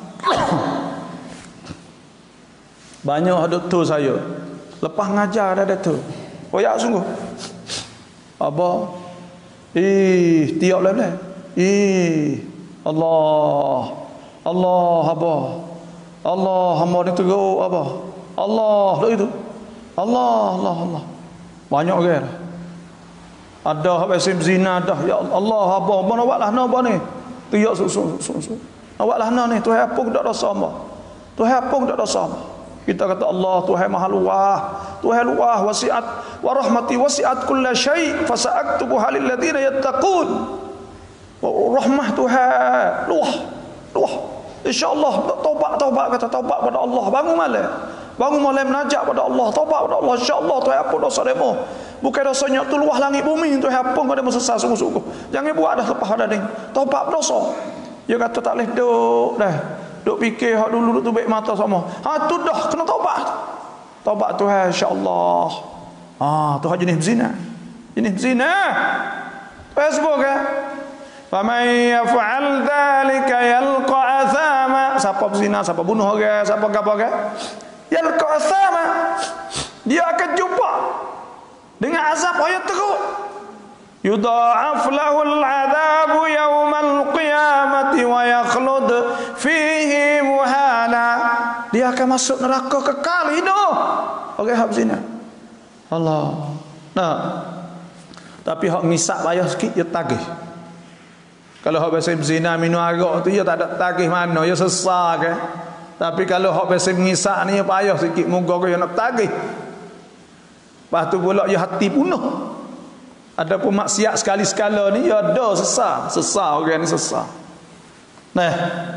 Speaker 1: banyak ada tu saya lepas ngajar ada tu koyak sungguh apa ih tiap leleh ih Allah Allah apa Allah hamba ni tegur apa Allah tu itu Allah Allah Allah banyak orang ada hak sim zina dah ya Allah apa apa nak buatlah nak apa ni tiap susu susu nak buatlah nak ni Tuhan apa dak dosa hamba Tuhan apa dak dosa hamba. Kita kata Allah Tuhan maha luah, Tuhan luah wasiat wa rahmati wasiat kulla syai' fasa'aktubuha lil ladzina yattaqun. Rahmah Tuhan luah luah, insyaallah taubat taubat kata taubat pada Allah, bangun malam bangun malam menajak pada Allah, taubat pada Allah, insyaallah Tuhan ampun dosa demo. Bukan dosanya tu luah langit bumi, Tuhan ampun kau demo sesat sungguh-sungguh. Jangan buat dah lepas dah ding. Taubat dosa. Dia kata tak boleh duk dah. Duk fikir hak dulu duk baik mata sama. Ha tu dah kena taubat. Taubat Tuhan insyaallah. Ah tu hak jenis zina. Jenis zina. Facebook kan. Faman yaf'al dzalika yalqa athama. Siapa berzina, siapa bunuh orang, siapa apa kan? Yalqa athama. Dia akan jumpa dengan azab yang teruk. Yudha'af lahul 'adzabu yaumal qiyamati wa yakhlud fihi muhana. Dia akan masuk neraka kekal hidup. Orang hak berzina. Allah. Nah. Tapi hak ngisak payah sikit dia tagih. Kalau hak biasa berzina minum arak tu dia tak ada tagih mana, dia sesat ke. Tapi kalau hak biasa mengisak ni dia payah sikit, moga dia nak tagih. Lepas tu pula dia hati punuh. Ada pun maksiat sekali-sekala ni dia ada sesat, sesat orang ni sesat. Nah.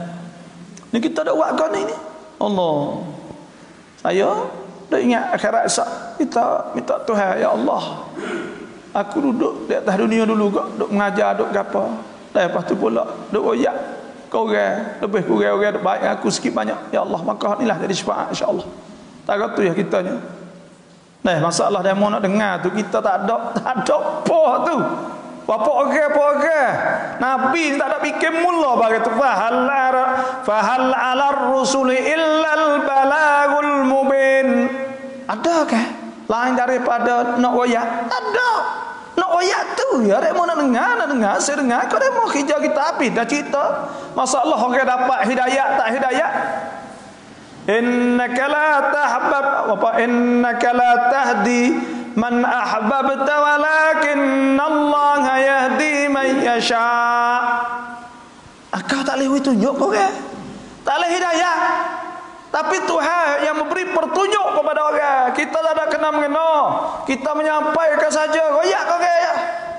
Speaker 1: Ni kita dak buat kau ni ni. Allah. Saya dak ingat akhirat esok kita minta Tuhan, ya Allah. Aku duduk di atas dunia dulu kok, duk mengajar, duk gapo. Dan lepas tu pula duk royak kau orang lebih kurang orang baik aku sikit banyak, ya Allah, maka inilah jadi syafaat insya-Allah. Tak tu ya kitanya. Nah, masalah demo nak dengar tu kita tak ada tak ada apa tu. Apa orang apa orang. Nabi ni tak ada fikir mula bagi tu fahal fahal alar rusuli illal balagul mubin. Adakah lain daripada nak royak? Ada. Nak royak tu ya demo nak dengar, nak dengar, saya dengar kau demo kerja kita habis dah cerita. Masalah orang dapat hidayah tak hidayah. Innaka la tahbab wa innaka la tahdi man ahbabta walakin Allah yahdi man yasha. Kau tak boleh tunjuk kau ke? Tak boleh hidayah. Tapi Tuhan yang memberi petunjuk kepada orang. Kita tak ada kena mengena. Kita menyampaikan saja. Royak kau ke ya.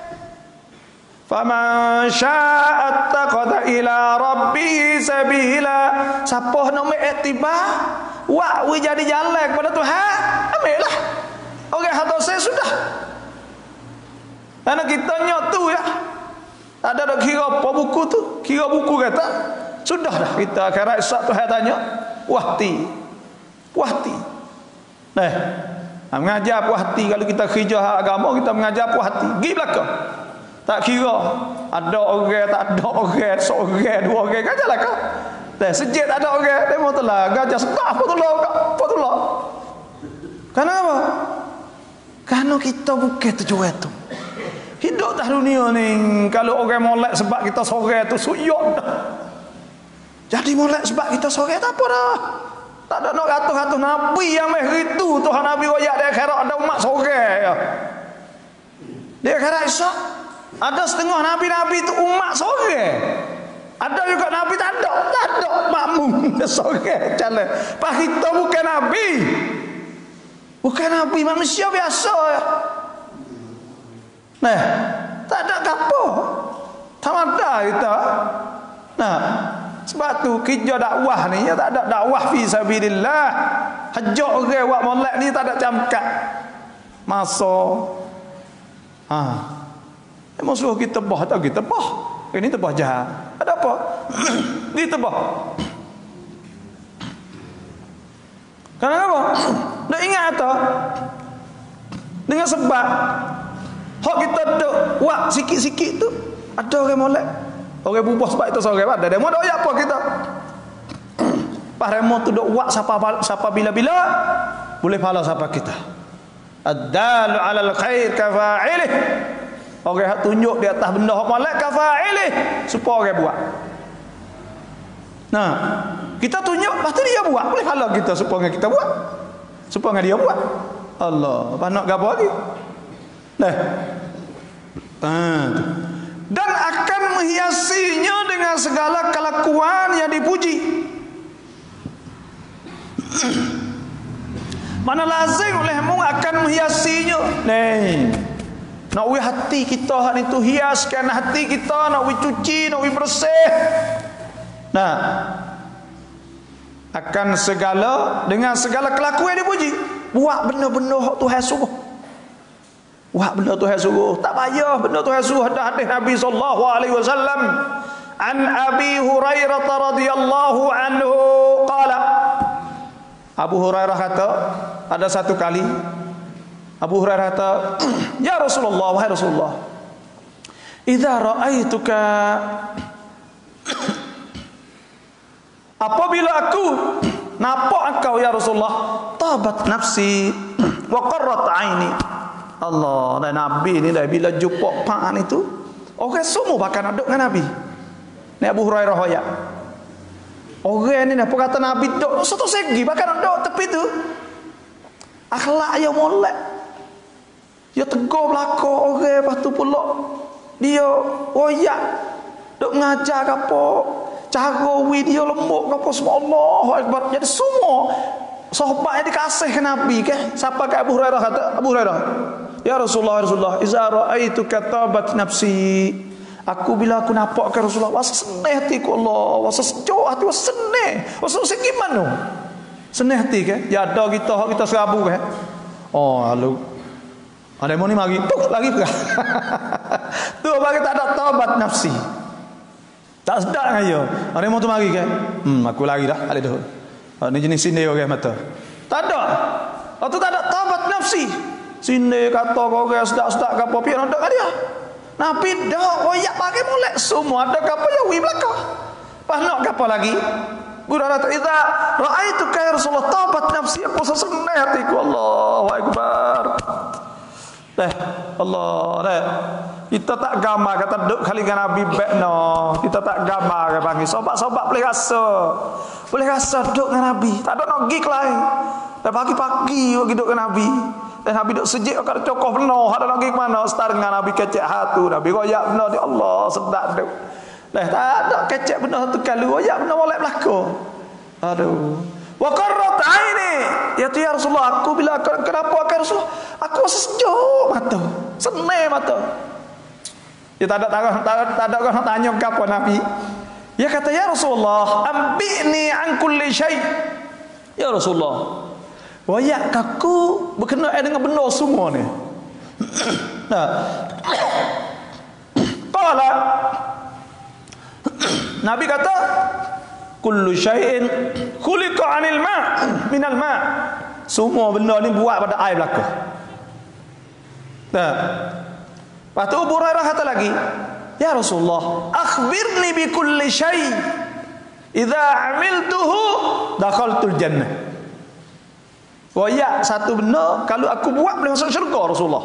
Speaker 1: Faman syaa'a taqada ila rabbih sabila. Siapa nak mengiktibar, wak we jadi jalan kepada Tuhan, ambillah. Orang hak dosa sudah. Karena kita nyok tu ya. Tak ada dak kira apa buku tu. Kira buku kata, sudah dah kita akhirat esok Tuhan tanya, wahti. Wahti. Nah, mengajar puhati kalau kita kerja agama kita mengajar puhati. Pergi belakang. Tak kira ada orang tak ada orang, seorang dua orang gajalah kau. Dah sejak tak ada orang, demo telah gajah sekah apa tolong kau, apa tolong. Kenapa? Karena kita bukan tujuan tu. Hidup dah dunia ni kalau orang molek sebab kita seorang tu suyuk dah. Jadi molek sebab kita seorang tak apa dah. Tak ada nak ratus-ratus nabi yang meh itu Tuhan Nabi royak di akhirat ada umat seorang ya. Di akhirat esok ada setengah nabi-nabi itu umat seorang. Ada juga nabi tak ada, tak ada makmum seorang jalan. Pak kita bukan nabi. Bukan nabi, manusia biasa. Nah, tak ada apa. Tak ada kita. Nah, sebab tu kerja dakwah ni ya tak ada dakwah fi sabilillah. Hajak orang buat molek ni tak ada camkat. Masa ha Emang suruh kita tebah tak kita tebah. Ini tebah jahat. Ada apa? Ni tebah. Kenapa? Dah ingat tak? Dengan sebab hak kita duk buat sikit-sikit tu ada orang molek. Orang bubuh sebab itu seorang ada demo dak apa kita. Pas demo tu duk buat siapa siapa bila-bila boleh pahala siapa kita. Ad-dalu 'alal khair kafa'ilih. Orang hak tunjuk di atas benda hak molek kafa'ilih supaya orang buat. Nah, kita tunjuk lepas tu dia buat boleh pahala kita supaya kita buat. Supaya dia buat. Allah, apa nak gapo lagi? Nah. Ah, tu. Dan akan menghiasinya dengan segala kelakuan yang dipuji. Mana lazim olehmu akan menghiasinya. Nih. Nak wi hati kita hak ni tu hiaskan hati kita, nak wi cuci, nak wi bersih. Nah, akan segala dengan segala kelakuan dia puji. Buat benda-benda hak Tuhan suruh. Buat benda Tuhan suruh. Tak payah benda Tuhan suruh. Ada hadis Nabi sallallahu alaihi wasallam. An Abi Hurairah radhiyallahu anhu qala. Abu Hurairah kata, ada satu kali Abu Hurairah kata, "Ya Rasulullah, wahai Rasulullah, idza ra'aituka, apabila aku nampak engkau ya Rasulullah, tabat nafsi wa qarrat aini." Allah, dan Nabi ni dah bila jumpa pak itu, orang semua bahkan duduk dengan Nabi. Ni Abu Hurairah ya. Orang ni dah perkata Nabi duduk satu segi bahkan duduk tepi tu. Akhlak yang molek. Dia tegur belakang orang, lepas tu pula dia royak duk ngajar ke apa, cara wi dia lembut ke apa, semua Allahu Akbar. Jadi semua sahabat yang dikasih ke Nabi ke, siapa ke Abu Hurairah kata, Abu Hurairah, "Ya Rasulullah, Rasulullah, iza ra'aituka tabat nafsi." Aku bila aku nampak ke Rasulullah, wasa seneh hatiku Allah, wasa sejuk hati, wasa seneh. Wasa seneh gimana? Seneh hati ke? Ya ada kita, kita serabu ke? Oh, lalu ada mau ni mari, tuh lagi ke? Tuh bagi tak ada taubat nafsi. Tak sedar dengan dia. Ada mau tu mari ke? Hmm, aku lari dah, kali dah. Oh, ni jenis sini orang mata. Tak ada. Waktu tak ada taubat nafsi. Sini kata orang sedap-sedap ke apa, pian ada dia. Nabi dah royak pakai molek semua ada apa ya wi belakang. Pas nak apa lagi? Budara idza ra'aituka ya Rasulullah tabat nafsi, aku seneh hatiku. Allahu Akbar. Eh, Allah, eh. Kita tak gambar kata duduk kali dengan Nabi bekno. Kita tak gambar ke panggil sobat-sobat boleh rasa. Boleh rasa duduk dengan Nabi. Tak ada nak gig lain. Dan pagi-pagi bagi duduk dengan Nabi. Dan Nabi duduk sejik kat cokoh penuh. Ada nak pergi ke mana? Star dengan Nabi kecek hatu. Nabi royak benar di Allah sedap duk. Dah tak ada kecek benar tu kali royak benar molek belaka. Aduh. Wa qarrat aini. Ya tu ya Rasulullah, aku bila kenapa akan Rasulullah? Aku rasa sejuk mata. Seneh mata. Dia tak ada tak ada tak ada orang tanya ke apa Nabi. Dia kata, "Ya Rasulullah, ambini an kulli syai." Ya Rasulullah, wayak aku berkenaan dengan benda semua ni. Nah. Qala, Nabi kata, "Kullu syai'in khuliqa 'anil ma' minal ma'." Semua benda ni buat pada air belaka. Nah. Lepas tu Abu Hurairah kata lagi, "Ya Rasulullah, akhbirni bi kulli syai' idza 'amiltuhu dakhaltul jannah." Wayak satu benda kalau aku buat boleh masuk syurga Rasulullah.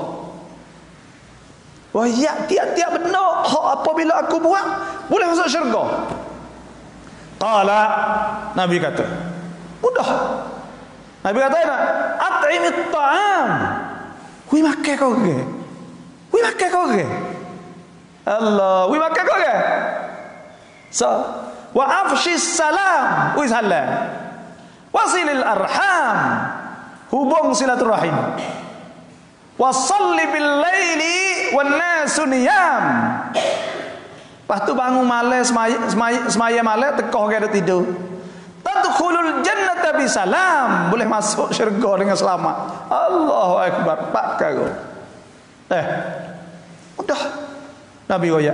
Speaker 1: Wayak tiap-tiap benda apabila aku buat boleh masuk syurga. Qala, Nabi kata, mudah. Nabi kata apa? At'imit ta'am. Wi makan kau ke? Wi makan kau ke? Allah, wi makan kau ke? So, wa afshis salam. Wi salam. Wasilil arham. Hubung silaturahim. Wasalli bil laili wan nasu niyam. Lepas tu bangun malam semaya, semaya, semaya malam tekah ke ada tidur. Tadkhulul jannata bi salam, boleh masuk syurga dengan selamat. Allahu Akbar. Pak kau. Eh. Udah. Nabi royak.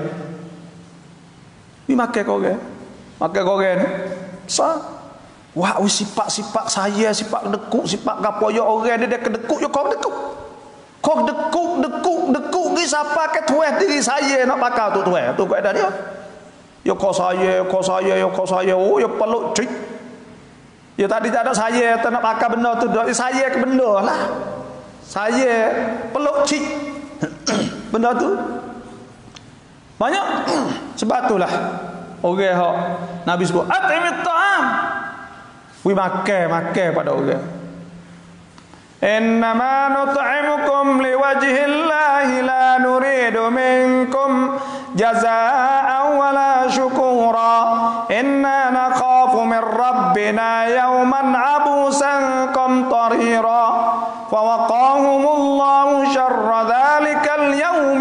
Speaker 1: Ni makan kau ke? Makan kau ke ni? Sa. Wah, sifat-sifat saya, sifat dekuk, sifat gapo ya orang dia dia kedekuk ya kau dekuk. Kau dekuk, dekuk, dekuk ni siapa ke tuan diri saya nak pakai tu tuan. Tu kau ada dia. Ya kau saya, kau saya, ya kau saya. Oh, ya peluk cik. Ya tadi tak ada saya tak nak pakai benda tu. Saya ke benda lah. Saya peluk cik. Benda tu. Banyak. Sebab itulah. Orang hak Nabi sebut at'imit ta'am. Wi makan, makan pada orang. Innama nut'imukum liwajhillahi la nuridu minkum jazaa'an wala syukura. Inna nakhafu min rabbina yawman abusan qamtarira. Fawaqahumullahu syarra dhalikal yawm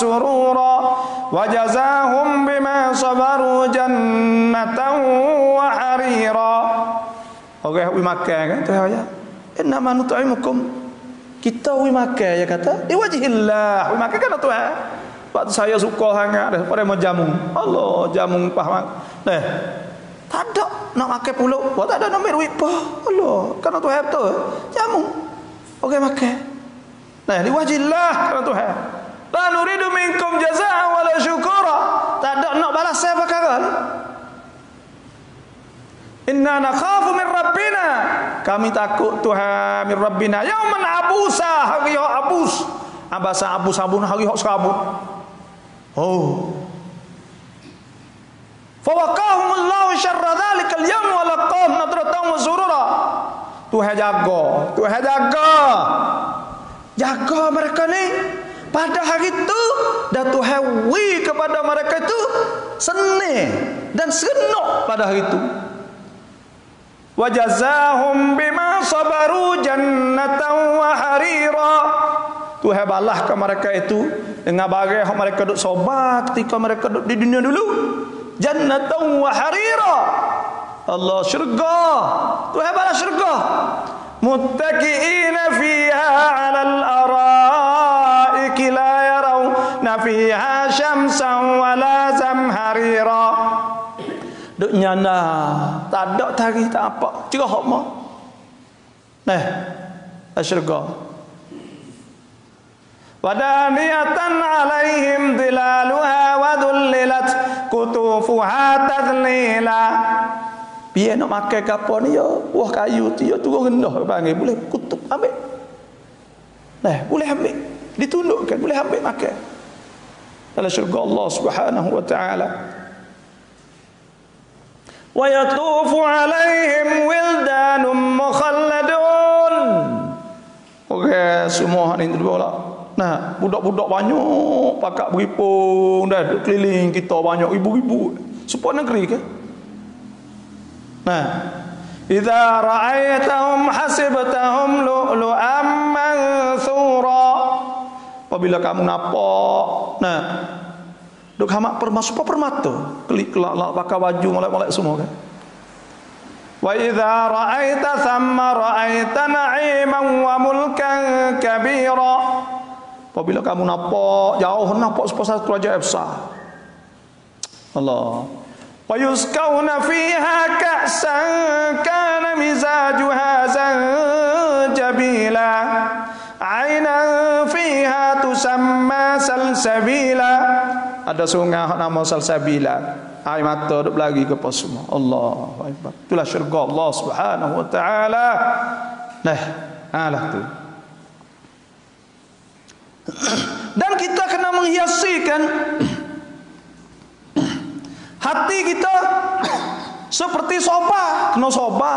Speaker 1: surura wa jazaahum bima sabaru jannatan wa harira. Orang wi makan kan tu ya. Inna ma nut'imukum. Kita wi makan ya kata. Di wajhillah. Wi makan kan Tuhan. Waktu saya suka sangat daripada mau jamu. Allah jamu pah. Nah. Tak ada nak makan puluk. Buat tak ada nak ambil duit pah. Allah. Kan Tuhan betul. Jamu. Orang makan. Nah, di wajhillah kan Tuhan. La nuridu minkum jazaa'an wala syukura. Tak ada nak balas saya perkara ni. Inna nakhafu min rabbina. Kami takut Tuhan min rabbina. Yauman abusa, hari yang abus. Abasa abus sabun hari yang serabut. Oh. Fawaqahumullahu syarra dzalikal yaum wa laqahum nadratan wa surura. Tuhan jaga, Tuhan jaga. Jaga mereka ni pada hari itu, dan Tuhan wi kepada mereka itu senang dan seronok pada hari itu. Wa jazaahum bima sabaru jannatan wa harira. Tuhan balas ke mereka itu dengan barang yang mereka duk sabar ketika mereka duk di dunia dulu. Jannatan wa harira. Allah syurga. Tuhan balas syurga. Muttaqi'ina fiha 'alal araiki la yarawna fiha syamsan wala zamharira. Duk nyana, tak ada tari tak apa, cerah hak mah. Nah, syurga. Wadaniyatan 'alaihim dhilaluha wa dhullilat kutufuha tadlila. Biar nak makan kapal ni ya, buah kayu tu ya turun rendah panggil, boleh kutub ambil. Nah, boleh ambil, ditundukkan, boleh ambil makan. Dalam syurga Allah Subhanahu wa taala. Wa yatufu alaihim wildanun mukhalladun. Okey, semua ni tu pula. Nah, budak-budak banyak pakak beripung dah duk keliling kita banyak ibu-ibu. Support negeri ke? Nah, idza ra'aitahum hasibtahum lu'lu'am mansura. Apabila kamu nampak, nah, duk hamak permata permata, klik kelak pakai baju molek-molek semua kan. Wa idza ra'aita thamma ra'aita na'iman wa mulkan kabira. Apabila kamu nampak jauh nampak satu kerajaan besar. Allah. Wa yusqawna fiha ka'san kana mizajuha zanjabila. 'Ainan fiha tusamma salsabila. Ada sungai nama salsabila. Air mata duk lagi ke pos semua. Allahu akbar. Itulah syurga Allah Subhanahu wa taala. Nah, alah tu. Dan kita kena menghiasikan hati kita seperti soba, kena soba.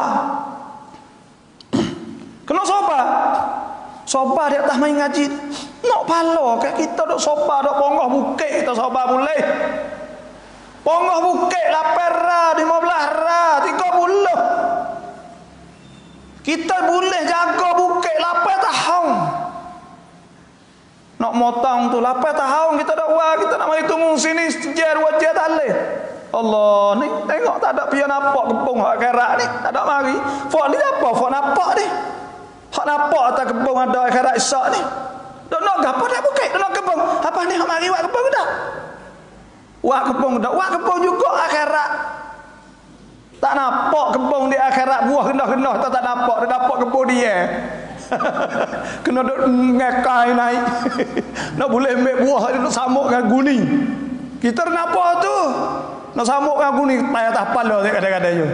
Speaker 1: Kena soba. Soba di atas main ngaji. Nak pala kat kita dok soba dok pongoh bukit kita soba boleh. Pongoh bukit lapan ra, lima belas ra, tiga puluh. Kita boleh jaga bukit lapan tahun. Nak motong tu lapan tahun kita dak wah, kita nak mari tunggu sini sejar dua jar talih. Allah ni tengok tak ada pian nampak kebun hak kerak ni, tak ada mari. Fok ni apa? Fok nampak ni. Hak nampak atas kebun ada kerak isak ni. Dak nak gapo dak bukit, dak nak kebun. Apa ni hak mari wak kebun dak? Wak kebun dak, wak kebun juga akhirat. Tak nampak kebun di akhirat buah rendah-rendah tak tak nampak, dak nampak kebun dia. Kena duk ngekai naik. Nak boleh ambil buah dia nak samuk dengan guning. Kita nampak tu. Nak samuk dengan guning payah tak pala kadang-kadang je.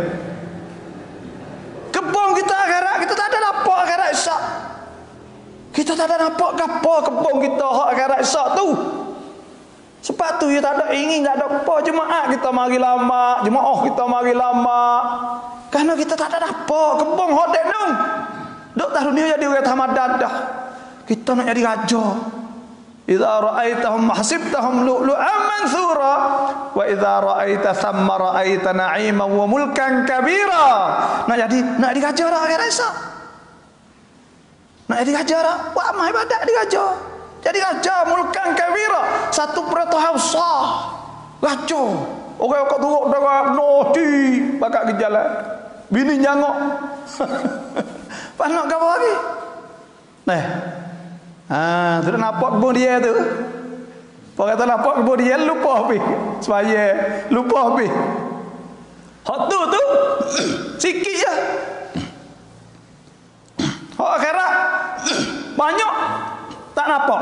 Speaker 1: Kebun kita akhirat kita tak ada nampak akhirat isak. Kita tak ada nampak gapo kebun kita hak akhirat isak tu. Sebab tu dia tak ada ingin tak ada apa jemaah kita mari lama, jemaah kita mari lama. Karena kita tak ada nampak kebun hak dek dong. Dok tahu dia jadi orang Hamadan dah. Kita nak jadi raja. Idza ra'aitahum hasibtahum lu'lu'an mansura wa idza ra'aita thamma ra'aita na'iman wa mulkan kabira. Nak jadi nak jadi raja dah akhirat esok. Nak jadi raja dah. Buat amal ibadat jadi raja. Jadi raja mulkan kabira, satu perintah besar. Raja. Orang kau turut darah nodi bakal ke jalan. Bini nyangok. Panak apa lagi? Nah. Ah, terus nampak kebun dia tu. Pak kata nampak kebun dia lupa habis. Semaya lupa habis. Hak tu tu sikit je. Hak akhirat banyak tak nampak.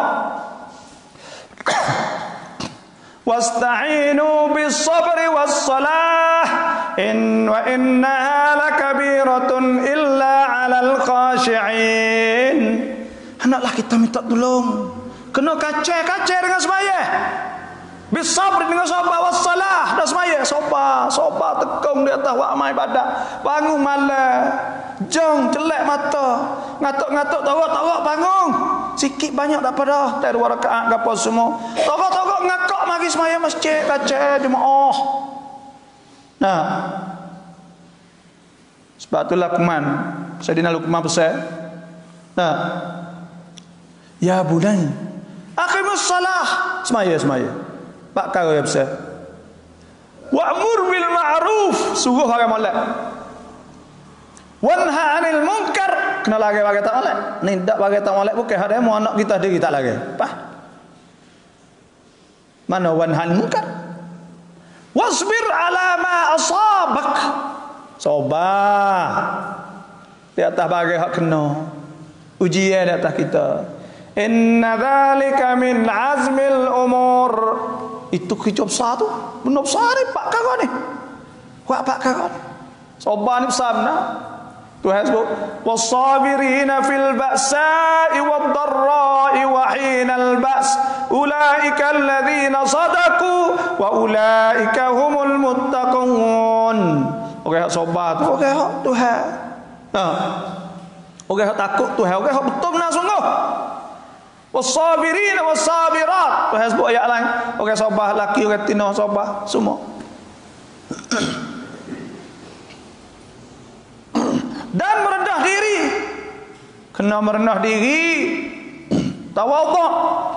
Speaker 1: Wasta'inu bis-sabri was-salah in wa innaha lakabiratun illa 'alal khashi'in. Hendaklah kita minta tolong. Kena kacau-kacau dengan semaya. Bis-sabri dengan sabar was-salah dan semaya. Sabar, sabar tekung di atas buat amal ibadat. Bangun malam, jong celak mata, ngatuk-ngatuk tawak-tawak bangun. Sikit banyak tak pada tak dua rakaat ke apa semua. Tawak-tawak ngakak mari semaya masjid kacau jemaah. Nah. Sebab itulah Luqman, Sayyidina Luqman besar. Nah. Ya bunai, aqimus salah. Semaya semaya. Pak kau yang besar. Wa'mur bil ma'ruf, suruh orang molek. Wanha 'anil munkar, kena lari bagi tak molek. Ni dak bagi tak molek bukan hak demo anak kita diri tak lari. Pah. Mana wanha 'anil munkar? Wasbir 'ala ma asabak. Sabar. Di atas bagi hak kena. Ujian di atas kita. Inna dzalika min azmil umur. Itu kerja besar tu. Benar besar ni pak kakak ni. Buat pak kakak ni. Sabar ni besar benar. Tuhan sebut was-sabirina fil ba'sa'i wad-dharra'i wa hinal ba's ulaika alladzina sadaqu wa ulaika humul muttaqun. Orang hak sabar tu orang hak Tuhan. Ha. Orang hak takut Tuhan, orang hak betul benar sungguh. Was-sabirin was-sabirat. Tuhan sebut ayat lain. Orang sabar laki, orang tina sabar semua. Dan merendah diri. Kena merendah diri. Tawaduk.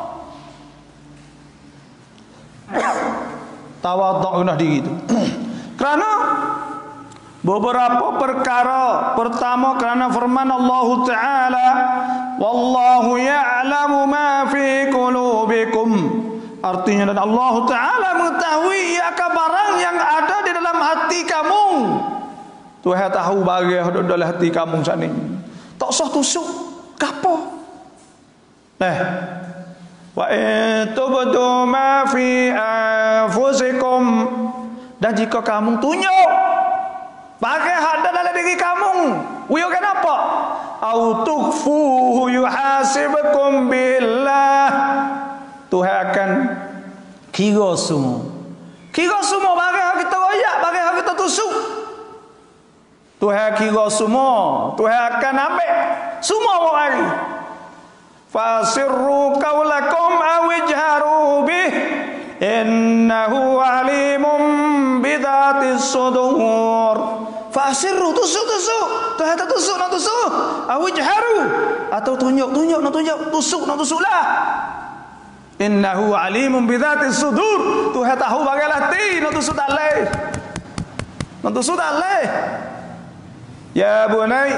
Speaker 1: Tawaduk rendah diri itu. Kerana beberapa perkara. Pertama kerana firman Allah Ta'ala, wallahu ya'lamu ma fi qulubikum. Artinya dan Allah Ta'ala mengetahui akan barang yang ada di dalam hati kamu. Tuhan tahu barang yang ada dalam hati kamu saat ini. Tak usah tusuk gapo. Nah, wa in tubdu ma fi anfusikum, dan jika kamu tunjuk bagai ada dalam diri kamu, wiyo kenapa? Au tukhfuhu yuhasibukum billah. Tuhan akan kira semua. Kira semua bagai kita royak, bagai kita tusuk. Tuhan kira semua. Tuhan akan ambil semua orang hari. Fasirru qawlakum aw ijharu bih innahu alimun bidzatis sudur. Fasirru, tusuk-tusuk. Tuhan tak tusuk, nak tusuk. Aw ijharu, atau tunjuk-tunjuk, nak tunjuk, tusuk, nak tusuklah. Innahu alimun bidzatis sudur. Tuhan tahu bagai hati, nak tusuk tak leh. Nak tusuk tak leh. Ya bunai,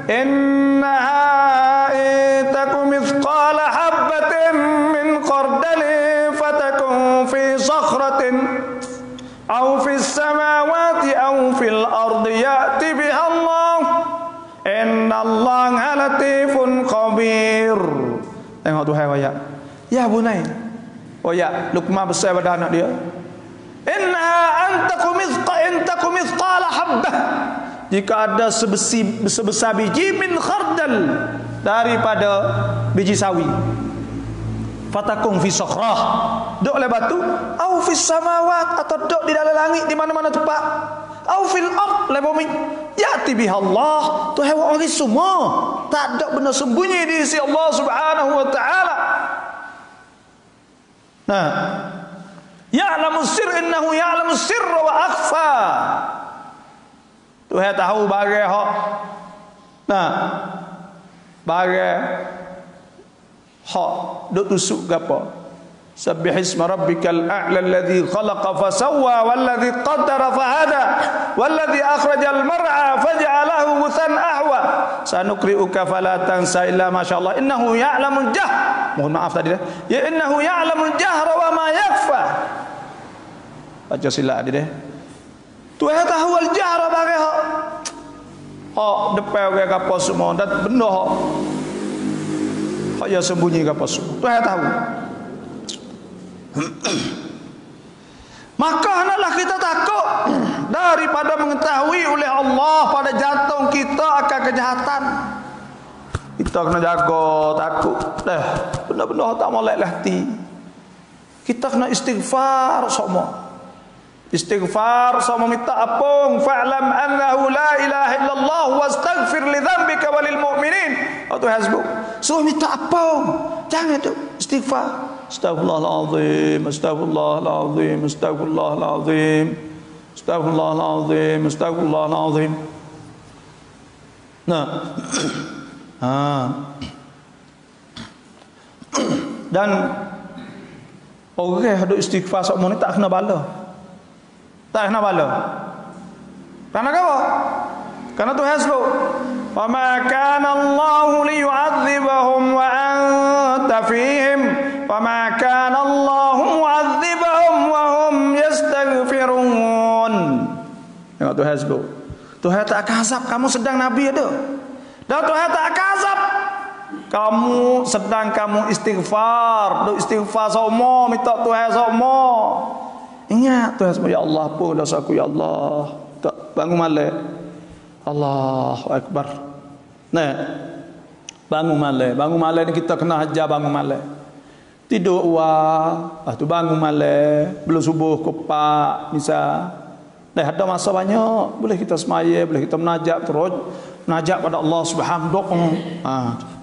Speaker 1: innaha itakum mithqala habbatin min khardalin fatakun fi sakhratin aw fis samawati aw fil ardi ya'ti biha Allah. Innallaha latifun khabir. Tengok Tuhan ayat. Ya bunai. Oh ya, Luqman besar pada anak dia. Innaha antakum mithqa intakum mithqala habbah. Jika ada sebesi, sebesar biji min khardal, daripada biji sawi, fatakung fi sakhrah, duk le batu, au fis samawat, atau duk di dalam langit di mana-mana tempat, au fil ard, le bumi, yati biha Allah. Tuhan orang semua, tak ada benda sembunyi di sisi Allah Subhanahu wa taala. Nah, ya'lamu sirr, innahu ya'lamu sirra wa akhfa. Tuhan tahu bagai hak. Nah, bagai hak duk tusuk gapo. Sabbihisma rabbikal a'la alladhi khalaqa fasawwa walladhi qaddara fahada walladhi akhrajal mar'a faj'alahu ghusan ahwa sanukri'uka fala tansa illa masyaallah innahu ya'lamul jah. Mohon maaf tadi dah. Ya innahu ya'lamul jahra wa ma yakhfa. Baca sila dia deh. Tuhan tahu al jahra bagai hak. Hak depan orang apa semua dan benda hak. Hak yang sembunyi apa semua. Tuhan tahu. Maka hendaklah kita takut daripada mengetahui oleh Allah pada jantung kita akan kejahatan. Kita kena jaga takut dah benda-benda tak molek hati. Kita kena istighfar semua. Istighfar sama minta ampun. Fa'lam annahu la ilaha illallah wastaghfir li dhanbika walil mu'minin. Atau hasbuk. So minta ampun. Jangan tu istighfar. Astaghfirullahalazim, astaghfirullahalazim, astaghfirullahalazim, astaghfirullahalazim, astaghfirullahalazim. Nah. Ha. Dan orang yang ada istighfar semua ni tak kena bala. Tak kena bala. Karena apa? Karena Tuhan sebut, "Wa ma kana Allahu liyu'adzibahum wa anta fihim, wa ma kana Allahu mu'adzibahum wa hum yastaghfirun." Tengok Tuhan sebut. Tuhan tak akan azab kamu sedang Nabi ada. Dan Tuhan tak akan azab kamu sedang kamu istighfar, duk istighfar semua, minta Tuhan semua. Ingat Tuhan semua, ya Allah, pun dosaku ya Allah. Tak bangun malam. Allahu Akbar. Nah, bangun malam. Bangun malam ni kita kena hajar bangun malam. Tidur awal, lepas tu bangun malam, belum subuh kopak misal. Dah ada masa banyak, boleh kita semaya, boleh kita menajak terus, menajak pada Allah Subhanahu wa taala. Ha.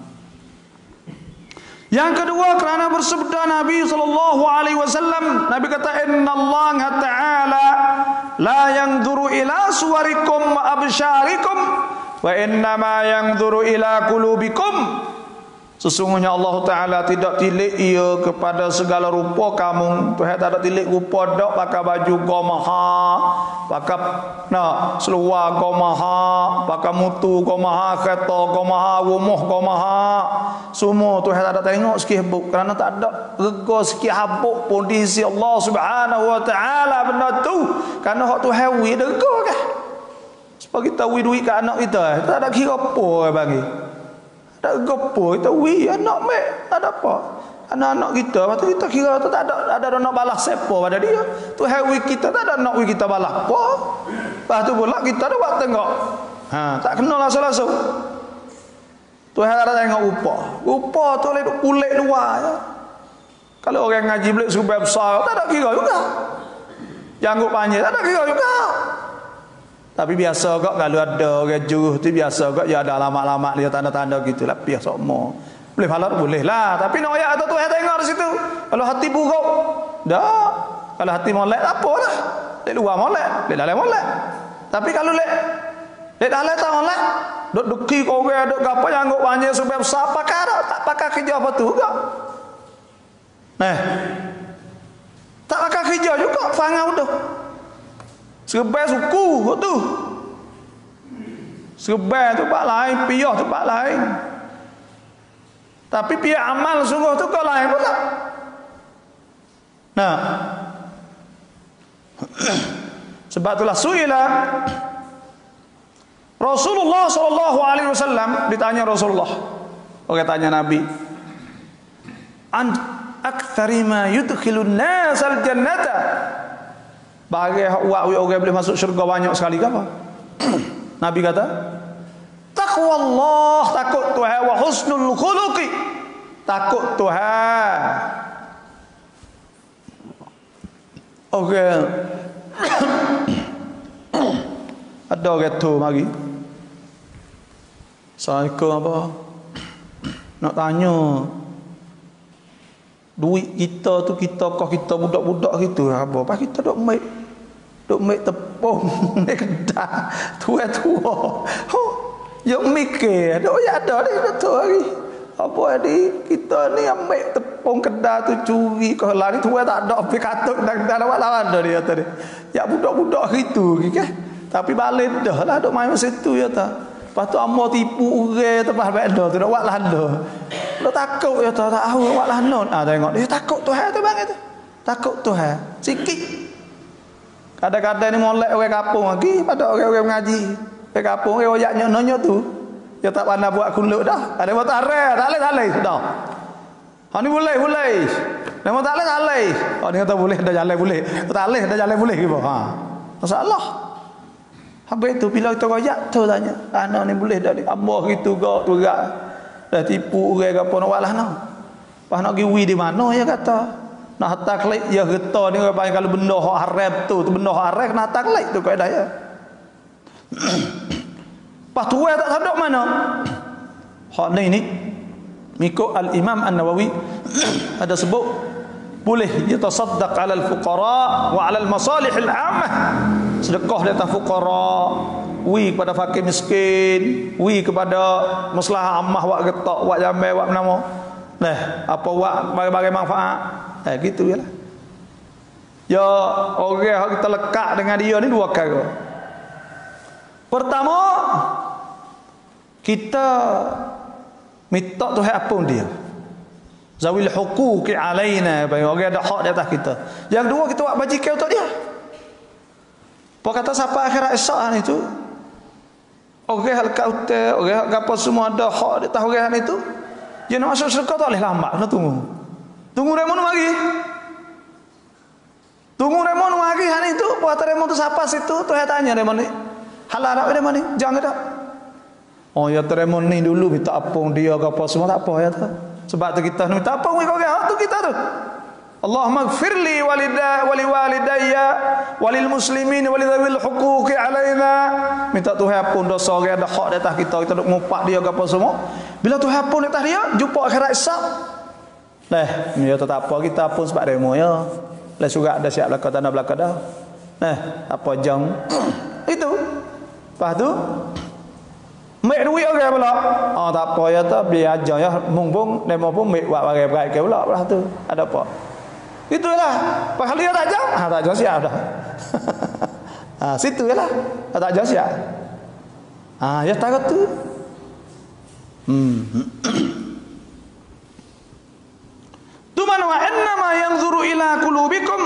Speaker 1: Yang kedua, kerana bersabda Nabi sallallahu alaihi wasallam, Nabi kata, innallaha ta'ala la yanzuru ila suwarikum wa absyarikum wa innama yanzuru ila qulubikum. Sesungguhnya Allah Ta'ala tidak tilik ia kepada segala rupa kamu. Tuhan tak ada tilik rupa dak pakai baju gomaha, pakai nak seluar gomaha, pakai mutu gomaha, kereta gomaha, rumah gomaha. Semua Tuhan tak ada tengok sikit habuk. Kerana tak ada rega sikit habuk pun di sisi Allah Subhanahu Wa Ta'ala benda tu. Kerana hak Tuhan wi rega kan. Sebab kita wi duit kat anak kita, tak ada kira apa bagi. Tak gopo kita wi anak mek tak ada apa. Anak-anak kita waktu kita kira tu tak ada ada nak balas siapa pada dia. Tu wi kita tak ada nak wi kita balas apa. Lepas tu pula kita dah buat tengok. Ha, tak kena langsung-langsung. Tu ada tengok rupa. Rupa tu oleh kulit luar ya. Kalau orang ngaji belik subai besar tak ada kira juga. Janggut panjang tak ada kira juga. Tapi biasa kok kalau ada orang juruh tu biasa kok ya ada alamat-alamat dia tanda-tanda gitulah biasa semua. Boleh halal boleh lah, tapi nak ayat atau Tuhan tengok di situ. Kalau hati buruk, dah. Kalau hati molek apalah. Lek luar molek, lek dalam molek. Tapi kalau lek lek dalam tak molek, duk duki kau orang duk gapo janggut panjang supaya besar pakai tak pakai kerja apa tu kok. Nah. Tak pakai kerja juga fangau dah. Serbai suku tu. Serbai tu tempat lain, piyah tempat lain. Tapi pihak amal sungguh tu kau lain pula. Nah. Sebab itulah suila Rasulullah sallallahu alaihi wasallam, ditanya Rasulullah. Orang tanya Nabi. An aktsari ma yudkhilun nas al jannata. Bagi awak orang boleh masuk syurga banyak sekali ke apa? Nabi kata, taqwa Allah, takut Tuhan, wa husnul khuluqi, takut Tuhan. Okey. Ada orang tu mari. Assalamualaikum apa? Nak tanya. Duit kita tu kita kau kita budak-budak gitu apa? Pas kita dok mai dok mai tepung mai kedah tua-tua. Ho, yo mikir, dok ya ada ni tu hari. Apa ni kita ni ambil tepung kedah tu curi ke lah ni tuan tak ada api katuk dan dah lawat lawan dah dia tadi. Ya budak-budak gitu kan. Tapi balik dah lah duk main situ ya ta. Lepas tu ambo tipu orang tempat balik dah tu nak buat landa. Dah takut ya ta tak tahu buat landa. Ah tengok dia takut Tuhan tu bang itu. Takut Tuhan. Sikit. Kadang-kadang ni molek orang kampung lagi pada orang-orang mengaji. Orang kampung orang oyaknya nanya tu. Dia tak pandai buat kulut dah. Ada buat tarik, tak boleh, tak boleh. Dah. Ha ni boleh, boleh. Nama tak boleh, tak boleh. Oh dia kata boleh, dah jalan boleh. Tak boleh, dah jalan boleh gitu. Ha. Masalah. Habis tu bila kita royak tu tanya, anak ni boleh dah ni. Ambah gitu gak tu gak. Dah tipu orang ke apa nak buat lah nak. Pas nak pergi wi di mana ya kata. Nak hantar klik ya getah ni orang panggil kalau benda hak haram tu, tu benda hak haram kena hantar klik tu kaedah ya. Pas tuai tak sadar mana. Hak ni ni mengikut Al-Imam An-Nawawi ada sebut boleh yatasaddaq 'ala al-fuqara wa 'ala al-masalih al-'ammah. Sedekah di atas fuqara, wi kepada fakir miskin, wi kepada masalah ammah wak getak, wak jamai, wak nama. Nah, apa wak bagi-bagi manfaat. Eh gitu jelah. Ya orang yang kita lekat dengan dia ni dua kali. Pertama, kita minta Tuhan apun dia. Zawil huquqi alaina, bagi orang ada hak di atas kita. Yang dua, kita buat bajikan untuk dia. Apa kata siapa akhirat esok itu? Orang hal kat hotel, orang apa semua ada hak di atas orang itu. Dia nak masuk syurga tak boleh lambat, kena tunggu. Tunggu remon lagi. Tunggu remon lagi hari itu. Buat remon tu siapa situ? Tuhan tanya remon ni. Halal tak remon ni? Jangan tak. Oh ya remon ni dulu minta apung dia ke apa semua tak apa ya tu. Sebab tu kita minta apung we orang tu kita tu. Allahumma ighfirli walida wali walidayya walil muslimin walidawil huquqi alaina. Minta Tuhan apun dosa orang ada hak di atas kita, kita duk ngupak dia ke apa semua. Bila Tuhan apun di atas dia, jumpa akhirat esok. Nah, dia tak apa kita apun sebab demo ya. Lah surat dah siap belaka tanah belaka dah. Nah, apa jam. Itu. Lepas tu mek duit orang pula. Ah tak apa ya tu biar aja ya mung-mung demo pun mek buat bagai-bagai ke pula belah tu. Ada apa? Itulah. Pasal dia tak jam, ha tak jam siap dah. Ha situ jelah. Tak jam siap. Ha ya tak tu. Hmm. Tu man wa innama yanzuru ila qulubikum.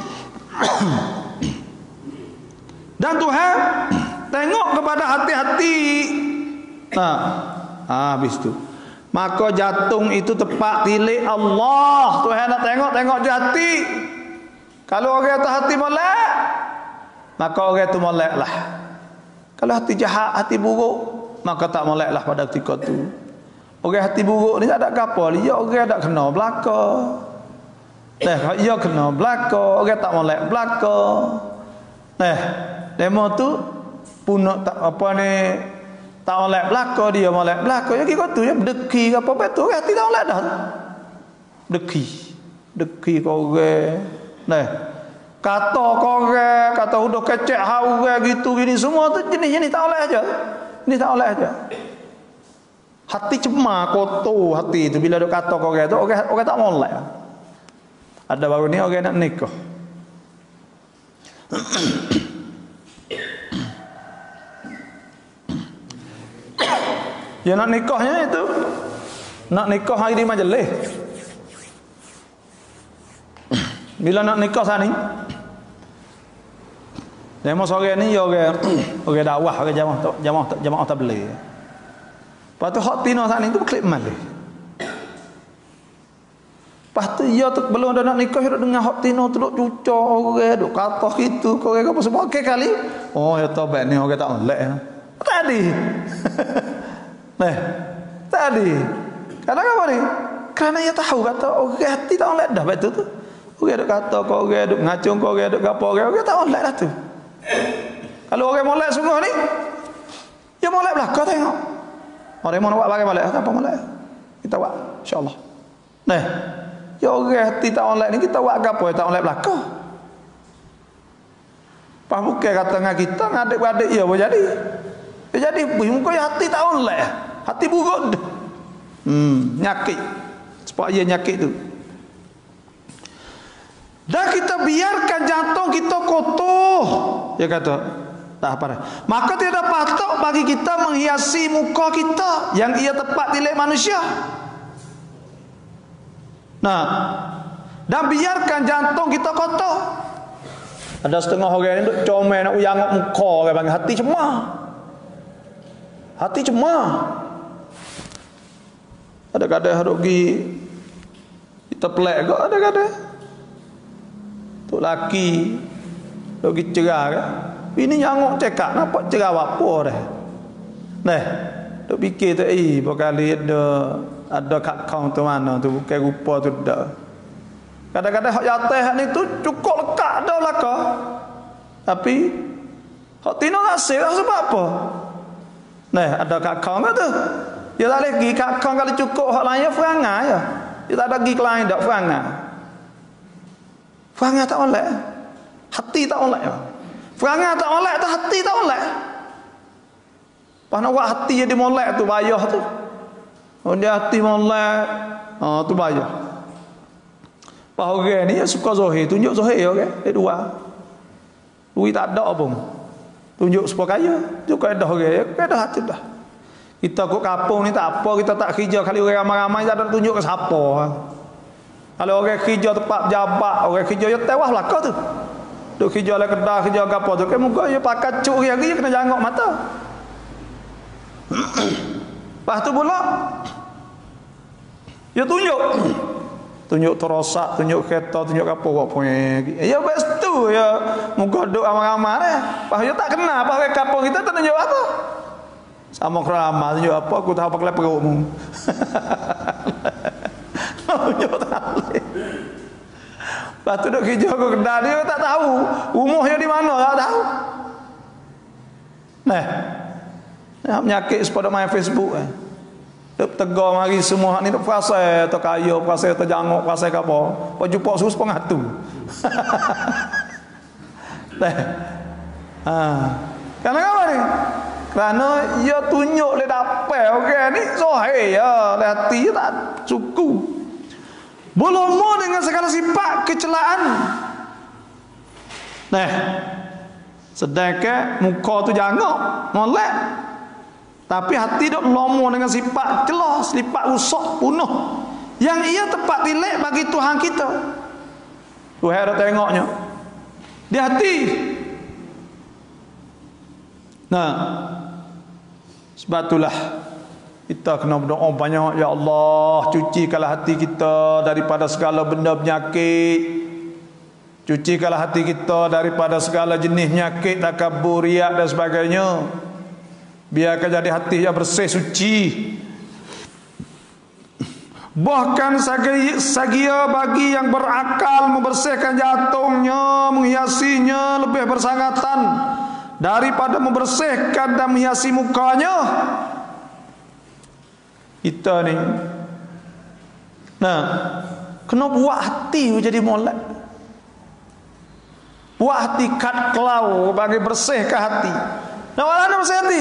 Speaker 1: Dan Tuhan tengok kepada hati-hati. Nah, ha, habis tu. Maka jatung itu tepat tilik Allah. Tuhan nak tengok-tengok hati. Kalau orang tu hati molek, maka orang tu molek lah. Kalau hati jahat, hati buruk, maka tak molek lah pada ketika tu. Orang hati buruk ni tak ada apa, dia orang tak kena belaka. Eh, dia kena belaka, orang tak molek belaka. Eh, demo tu pun tak apa ni tak molek belaka, dia molek belaka. Ya kira tu ya deki ke apa betul hati tak molek dah. Deki. Deki kau orang. Nah, kata kau orang, kata udah kecek hau orang gitu gini semua tu jenis-jenis tak molek aja. Ini tak molek aja. Hati cemar, kotor hati itu bila duk kata kau orang tu orang orang tak molek. Ada baru ni orang nak nikah. Ya nak nikahnya itu nak nikah hari di majlis. Bila nak nikah sana ni demo sore ni ya orang orang dakwah orang jamaah jamaah jamaah tabligh. Lepas tu hak tino sana tu klik malih. Lepas tu ya tu belum dah nak nikah duk dengar hak tino tu duk cucah orang duk kata gitu kau orang apa semua okey kali. Oh ya tobat ni orang tak molek. Tadi. Nah, tadi. Kenapa apa ni? Kerana ia tahu kata orang hati tak molek dah betul tu. Orang duk kata kau orang duk ngacung kau orang duk gapo orang orang tak molek dah tu. Kalau orang molek sungguh ni, dia molek belah kau tengok. Orang mau buat bagi molek apa molek? Kita buat insya-Allah. Nah, ya orang hati tak molek ni kita buat gapo tak molek belah kau. Pas bukan kata dengan kita ngadik-adik ya boleh jadi. Dia jadi muka hati tak molek. Hati buruk dah. Hmm, nyakit. Supaya nyakit tu. Dan kita biarkan jantung kita kotor. Dia kata, tak apa dah. Maka tidak patut bagi kita menghiasi muka kita yang ia tepat tilik manusia. Nah, dan biarkan jantung kita kotor. Ada setengah orang ni duk comel nak uyangok muka orang panggil hati cemah. Hati cemah. Ada kadang harus pergi kita pelak kok ada kadang. Tok laki duk pergi cerah kan. Bini nyanguk cakap nampak cerah apa dah. Nah, duk fikir tu eh berkali ada ada kat kaum tu mana tu bukan rupa tu dah. Kadang-kadang hak jatah hak ni tu cukup lekat dah belaka. Tapi hak tino hasil lah sebab apa? Nah, ada kat kaum tu. Dia tak lagi kat kaum kalau cukup hak lain perangai ya. Dia tak ada pergi ke lain dak perangai. Perangai tak oleh. Hati tak oleh. Perangai tak oleh tu hati tak oleh. Pas nak buat hati jadi molek tu bayar tu. Oh dia hati molek. Ha tu bayar. Pas orang ni suka zahir, tunjuk zahir okey. Dia dua. Duit tak ada pun. Tunjuk supaya kaya, tunjuk kaedah orang, kaedah hati dah. Kita kok kampung ni tak apa, kita tak kerja kali orang ramai-ramai tak ada tunjuk ke siapa. Kalau orang kerja tempat jabat, orang kerja ya tewas belaka tu. Duk kerja lah kedah, kerja apa tu. Kan muka dia pakai cuk lagi kena jangok mata. Lepas tu pula dia tunjuk. Tunjuk terosak, tunjuk kereta, tunjuk apa buat punya. Ya best tu ya muka duk ramai-ramai dah. Pas dia tak kenal, pas orang kampung kita tak tunjuk apa. Sama kerama tunjuk apa aku tahu pakai perutmu. Tunjuk tali. Lepas tu duk kerja aku kedai dia tak tahu rumahnya di mana tak tahu. Nah. Nak menyakit sepada main Facebook eh. Duk tegar mari semua ni duk frasa atau kaya, frasa atau jangok, frasa ke apa. Kau jumpa sus pengatu. Nah. Ha. Kenapa ni? Kerana ia tunjuk le dapat okey ni zahir ya, le hati tak suku. Berlumur dengan segala sifat kecelaan. Nah. Sedangkan muka tu jangok, molek. Tapi hati dok lomo dengan sifat celah, sifat rusak, punuh. Yang ia tepat tilik bagi Tuhan kita. Tuhan ada tengoknya. Di hati. Nah. Sebab itulah kita kena berdoa banyak, ya Allah, cucikanlah hati kita daripada segala benda penyakit. Cucikanlah hati kita daripada segala jenis penyakit, takabur, riak dan sebagainya. Biarkan jadi hati yang bersih, suci. Bahkan sagia bagi yang berakal membersihkan jantungnya, menghiasinya lebih bersangatan daripada membersihkan dan menghiasi mukanya. Kita ni nah, kena buat hati jadi molek. Buat hati kat kelau bagi bersihkan hati. Nah, mana bersih hati?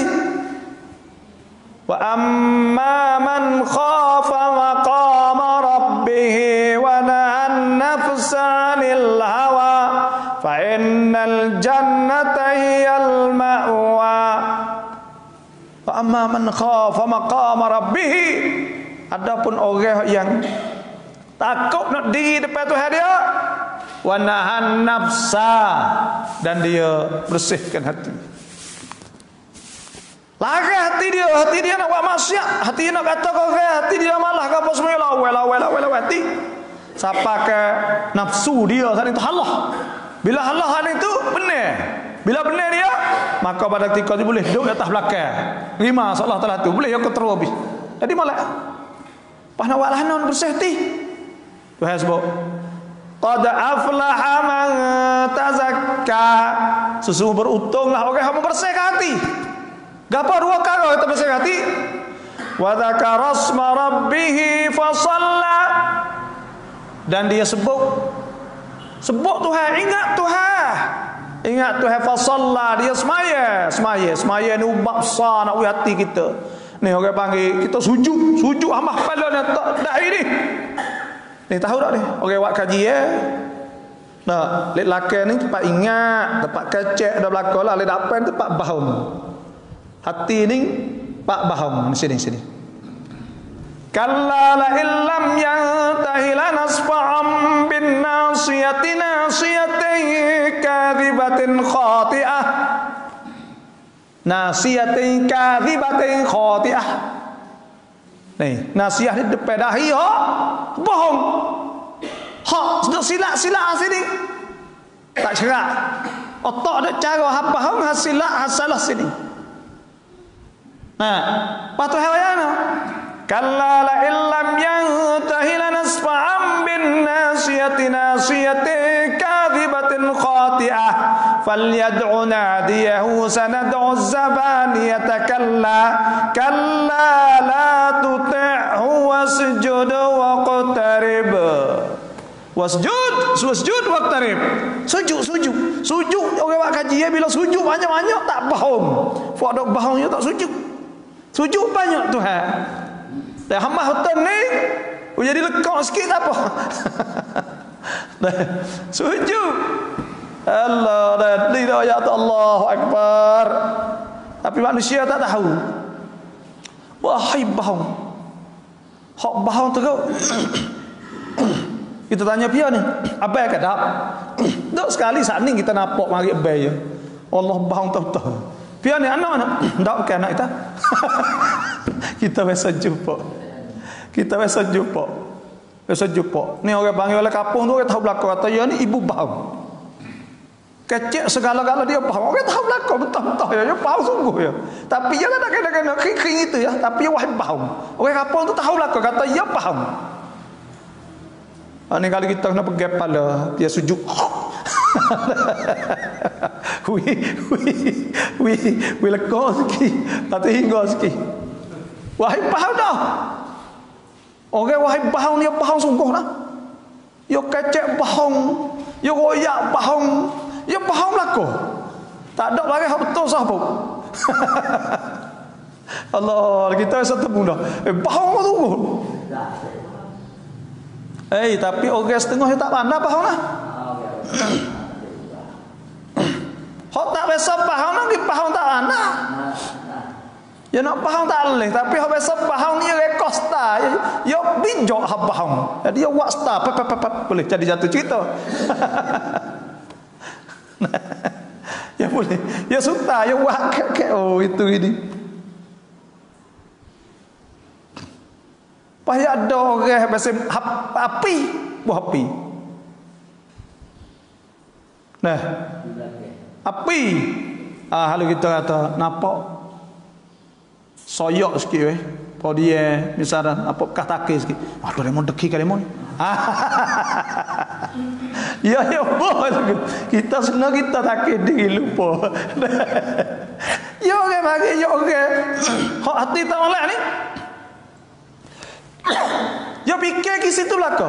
Speaker 1: Wa amma man khafa maqama rabbih wa nahan nafsa 'anil hawa fa innal jannata hiyal ma'wa. Wa amma man khafa maqama rabbih, adapun orang yang takut nak diri depan Tuhan dia, wa nahan nafsa, dan dia bersihkan hati. Lagi hati dia, hati dia nak buat maksiat, hati dia nak kata kau hati dia malah ke apa semua lawa lawa lawa lawa hati. Siapa ke nafsu dia saat itu halah. Bila halah hal itu benar. Bila benar dia, maka pada ketika itu boleh duduk di atas belakang. Terima Allah Taala tu boleh yang keterus habis. Jadi malah pas nak buat lahanan bersih hati. Tuhan sebut qad aflaha man tazakka. Sesungguhnya beruntunglah orang yang membersihkan hati. Gapa dua kali kita bersih hati? Wa dzakara asma rabbih fa shalla. Dan dia sebut sebut Tuhan, ingat Tuhan. Ingat Tuhan fa shalla, dia semaya, semaya, semaya ni ubah besar nak hati kita. Ni orang panggil kita sujud, sujud amah kepala ni tak dah ini. Ni tahu tak ni? Orang buat kaji ya. Nah, lek lakan ni tempat ingat, tempat kecek dah belakang lah, lek dapan tempat bahum. Hati ni pak bahum sini sini. Kalla la illam yantahi lanasfa'am bin nasiyati nasiyatin kadhibatin khati'ah. Nasiyatin kadhibatin khati'ah. Nih, nasihat di depan dahi ha bohong. Ha sudah silap-silap sini. Tak cerak. Otak dak cara ha bohong hasilak hasalah sini. Nah, patu hawayana. Kalla la illam yantahi lanasfa'am bin nasiyati nasiyatin kadhibatin khati'ah falyad'u nadiyahu sanad'u zabaniyata kalla kalla la tuti'hu wasjud waqtarib wasjud wasjud waqtarib sujud sujud sujud orang buat kaji bila sujud banyak-banyak tak faham fak dak faham tak sujud sujud banyak Tuhan. Dah hamba hutan ni jadi lekak sikit tak apa. Sujud. Allah dah di ayat Allahu Akbar. Tapi manusia tak tahu. Wahai bahong. Hak bahong teruk. Kita tanya dia ni, apa yang kedap? Dok sekali saat ni kita nampak mari abai ya. Allah bahong tahu-tahu. Dia ni anak-anak, ndak bukan anak kita. Kita biasa jumpa. Kita biasa jumpa. Biasa jumpa. Ni orang panggil oleh kampung tu orang tahu belakang kata ya ni ibu bahong. Kecek segala-gala dia bahong. Orang tahu belakang betul-betul ya, dia bahong sungguh ya. Tapi dia tak kena-kena kering itu ya, tapi dia wahai bahong. Orang kampung tu tahu belakang kata ya bahong. Ha, ni kalau kita kena pegang kepala, dia sujud. Wi wi wi wi lekor sikit, atau hingga sikit. Wahai bahong dah. Orang wahai bahong ni bahong sungguh dah. Yo kecek bahong, yo royak bahong, yo bahong belako. Tak ada lagi hak betul siapa. Allah, kita rasa temu dah. Eh bahong sungguh. Eh tapi orang setengah tak pandai bahong lah. Hak tak biasa bahong lagi bahong tak pandai. Ya nak bahong tak boleh, tapi hak biasa bahong ni rekosta, ya bijak hak bahong. Jadi ya buat star, pap pap pap boleh jadi jatuh cerita. Ya boleh. Ya suka, ya buat kek oh itu ini. Payah ada orang biasa api, buah api. Nah. Api. Ah kalau kita kata nampak soyok sikit weh. Kalau dia misalnya apa katake sikit. Waduh lemon deki kali lemon. Ya ya bos. Kita senang kita takut diri lupa. Ya orang bagi ya orang. Hak hati tak molek ni. Ya fikir ke situ belakang.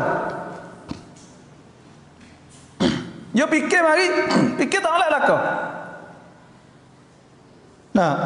Speaker 1: Ya fikir mari, fikir tak molek belakang. Nah.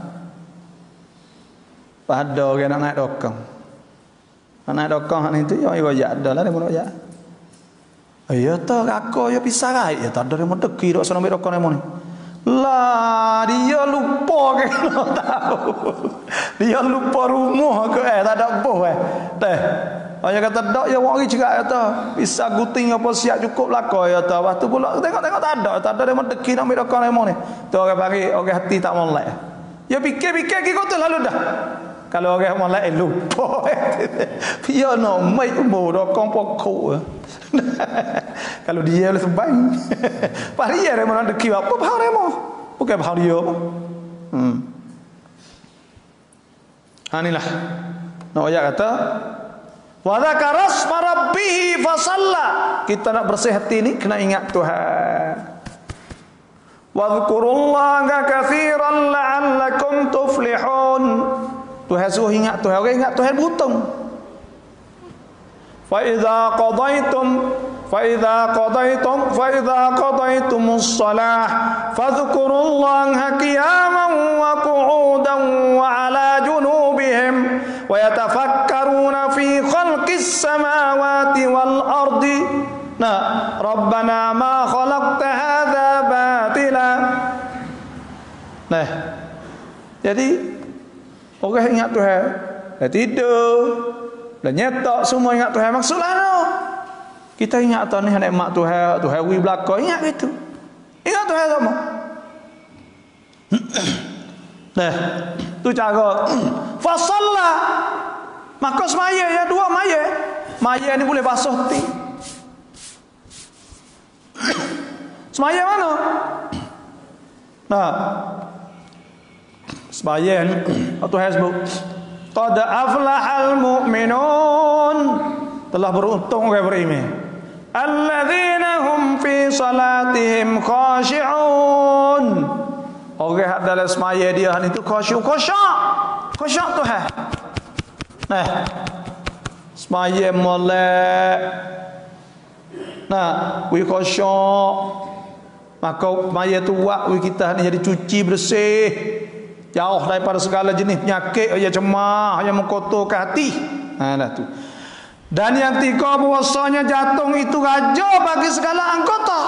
Speaker 1: Pada orang nak naik dokong. Nak naik dokong hak ni tu ya royak dah lah dia royak. Ya tak aku ya pisah rai ya tak ada dia mendeki dok sana ambil dokong lemon ni. Lah dia lupa ke tahu. Dia lupa rumah ke eh tak ada boh eh. Teh. Ayah kata dak ya wak ri cerak kata. Pisah guting apa siap cukup belaka ya ta. Lepas tu pula tengok-tengok tak ada, tak ada dia mendeki nak ambil dokong lemon ni. Tu orang bagi orang hati tak molek. Ya fikir-fikir ke kau tu lalu dah. Kalau orang molek lupa. Dia nak mai umur dokong pokok. Kalau dia boleh sembahyang. Pak dia dia mana deki apa bahang dia mau. Bukan bahang dia apa. Hmm. Anilah. Nak ayat kata wa dzakara asma rabbih fa shalla. Kita nak bersih hati ni kena ingat Tuhan. Wa dzkurullaha katsiran la'allakum tuflihun. Tuhan suruh ingat Tuhan. Orang ingat Tuhan beruntung. Fa idza qadaitum fa idza qadaitum fa idza qadaitumus shalah fadhkurullaha qiyaman wa qu'udan wa 'ala junubi quburihim wa yatafakkaruna fi khalqis samawati wal ardi. Nah, Rabbana ma khalaqta hadza batila. Nah, jadi orang ingat Tuhan, dah tidur, dah nyetok semua ingat Tuhan. Maksudnya no. Kita ingat tahu ni nikmat Tuhan, Tuhan wi belaka, ingat gitu. Ingat Tuhan sama. Nah, tu cara. Fasalla. Maka semaya ya dua maya. Maya ni boleh basuh ti. Semaya mana? Nah, sembahyang atau hasbuk. Qad aflahal mu'minun. Telah beruntung orang beriman. Alladzina hum fi salatihim khashi'un. Orang dalam semaya dia itu khasyuk, khasyuk. Khasyuk Tuhan. Nah, semaya molek. Nah, we khasyuk. Maka maya tu buat kita ni jadi cuci bersih, jauh daripada segala jenis penyakit yang cemah, yang mengkotorkan hati. Ha dah tu. Dan yang tiga, bahwasanya jantung itu raja bagi segala anggota.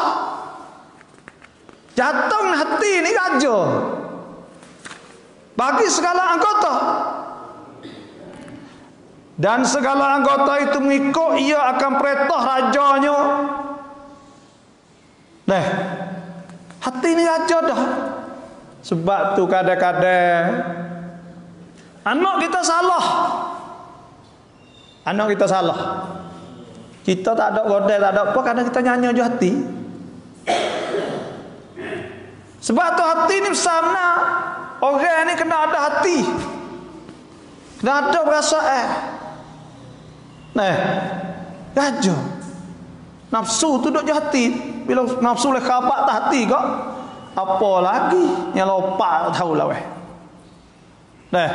Speaker 1: Jantung hati ni raja bagi segala anggota. Dan segala anggota itu mengikut ia akan perintah rajanya. Nah, hati ni raja dah. Sebab tu kadang-kadang anak kita salah. Anak kita salah. Kita tak ada godel, tak ada apa, kadang kita nyanyi je hati. Sebab tu hati ni bersama. Orang ni kena ada hati. Kena ada perasaan. Nah, raja. Nafsu tu duduk je hati. Bila nafsu boleh khabat tak hati kok, apa lagi yang lopak tahu lah weh. Nah,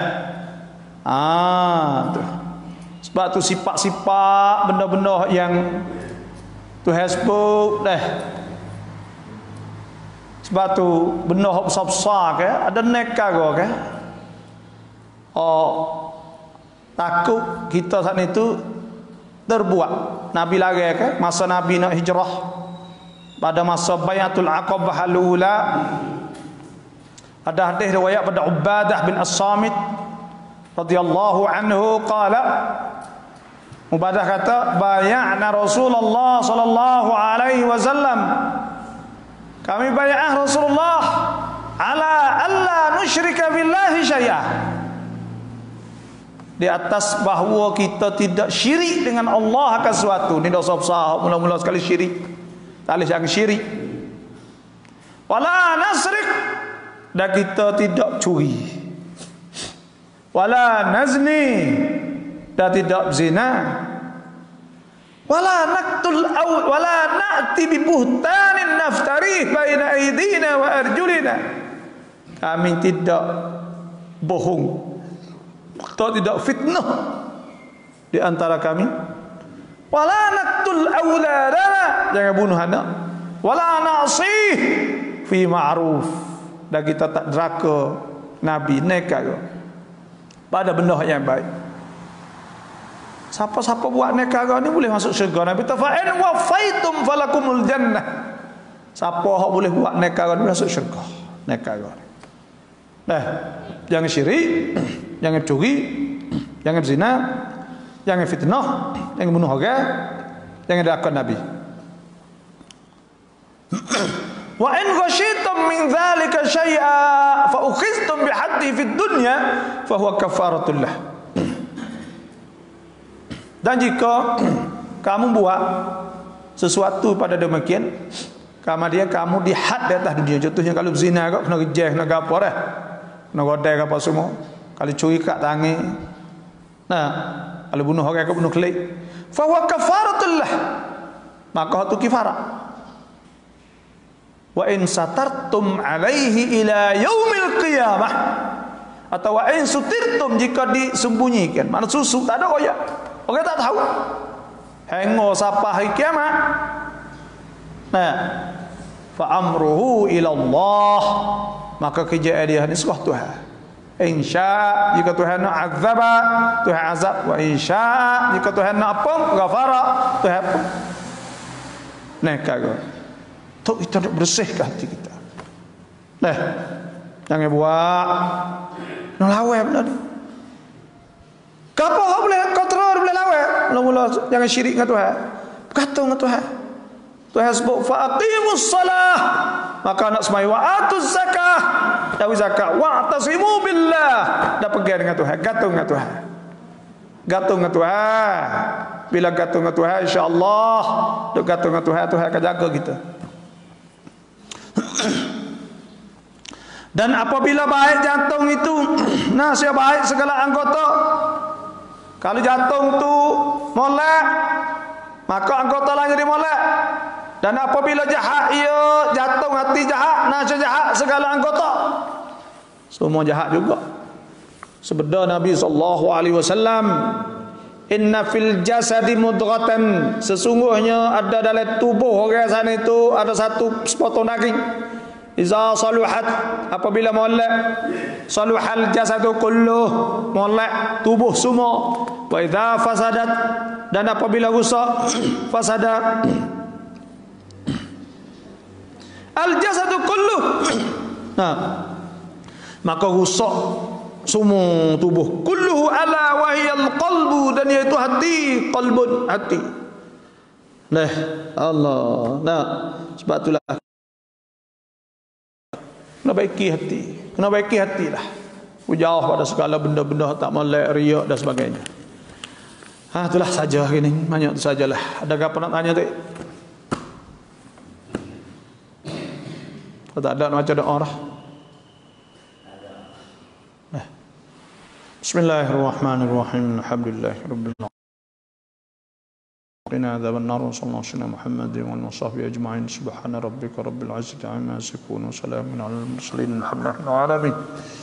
Speaker 1: ah tu. Sebab tu sifat-sifat benda-benda yang tu hasbuk dah. Sebab tu benda hok besar-besar ke, ada neka ke. Oh, takut kita saat itu terbuat. Nabi lagi ke masa Nabi nak hijrah, pada masa Bayatul Aqabah al-ula, ada hadis riwayat pada Ubadah bin As-Samit radhiyallahu anhu qala, Ubadah kata, bay'ana Rasulullah sallallahu alaihi wasallam, kami bay'ah Rasulullah ala alla nusyrika billahi syai'a, di atas bahawa kita tidak syirik dengan Allah akan sesuatu. Ni dosa besar mula-mula sekali syirik. Tak boleh jangan syirik. Wala nasrik, dan kita tidak curi. Wala nazni, dan tidak zina. Wala naqtul aw wala na'ti bi buhtanin naftari baina aydina wa arjulina. Kami tidak bohong, kita tidak fitnah di antara kami. Wala naqtul awladana, jangan bunuh anak. Wala na'sih fi ma'ruf, dan kita tak deraka Nabi neka pada benda yang baik. Siapa-siapa buat nekara ni boleh masuk syurga. Nabi kata, fa in wafaitum falakumul jannah. Siapa hak boleh buat nekara ni masuk syurga. Nekara. Nah, jangan syirik, jangan curi, jangan zina, jangan fitnah, jangan bunuh orang, jangan dakon Nabi. Wa in khashitum min dzalika syai'a fa ukhiztum bihaddi fid dunya fa huwa kafaratul lah. Dan jika kamu buat sesuatu pada demikian, kemudian kamu dihad di atas dunia. Contohnya kalau zina kau kena rejeh, kena apa dah, kena godai apa semua. Kalau curi kat tangan, nah, kalau bunuh orang kau bunuh kelik, fa huwa kafaratullah, maka itu kifarah. Wa in satartum alaihi ila yaumil qiyamah, atau wa in sutirtum, jika disembunyikan, mana susu tak ada koyak, orang tak tahu, hengo siapa hari kiamat. Nah, fa amruhu ila Allah, maka kejadian dia ni serah Tuhan. Insya jika Tuhan nak azaba, Tuhan azab. Wa insya jika Tuhan nak apa, ghafara, Tuhan apa. Nah kagak. Tok kita nak bersihkan hati kita. Nah, jangan buat nak lawa benar. Kapo kau boleh kontrol boleh lawa. Mula-mula jangan syirik dengan Tuhan. Kata dengan Tuhan. Tuhan sebut faqimus salah. Maka nak semai wa atuz zakah. Dawi zakat wa tasimu billah. Dah pegang dengan Tuhan, gantung dengan Tuhan. Gantung dengan Tuhan. Bila gantung dengan Tuhan insya-Allah, duk gantung dengan Tuhan, Tuhan akan jaga kita. Dan apabila baik jantung itu, nah siapa baik segala anggota. Kalau jantung tu molek, maka anggota lain jadi molek. Dan apabila jahat ia, jantung hati jahat, nafsu jahat segala anggota semua jahat juga. Sabda Nabi sallallahu alaihi wasallam, inna fil jasadi mudghatan, sesungguhnya ada dalam tubuh orang sana itu ada satu sepotong daging. Iza saluhat, apabila molek, saluhal jasadu kulluh, molek tubuh semua. Wa idza fasadat, dan apabila rusak, fasada al jasadu kulluh. Nah, maka rusak semua tubuh. Kulluhu ala wahiyal qalbu, dan iaitu hati, qalbun, hati. Nah, Allah. Nah, sebab itulah kena baiki hati. Kena baiki hatilah. Jauh pada segala benda-benda tak molek, riak dan sebagainya. Ha, itulah saja hari ini. Banyak tu sajalah. Ada apa nak tanya tu? Kalau tak ada nak baca doa dah. Eh. Bismillahirrahmanirrahim. Alhamdulillahirabbil alamin. قنا عذاب النار وصلى الله على سيدنا محمد وصحبه أجمعين سبحان ربك رب العزة عما يصفون وسلام على المرسلين الحمد لله رب العالمين.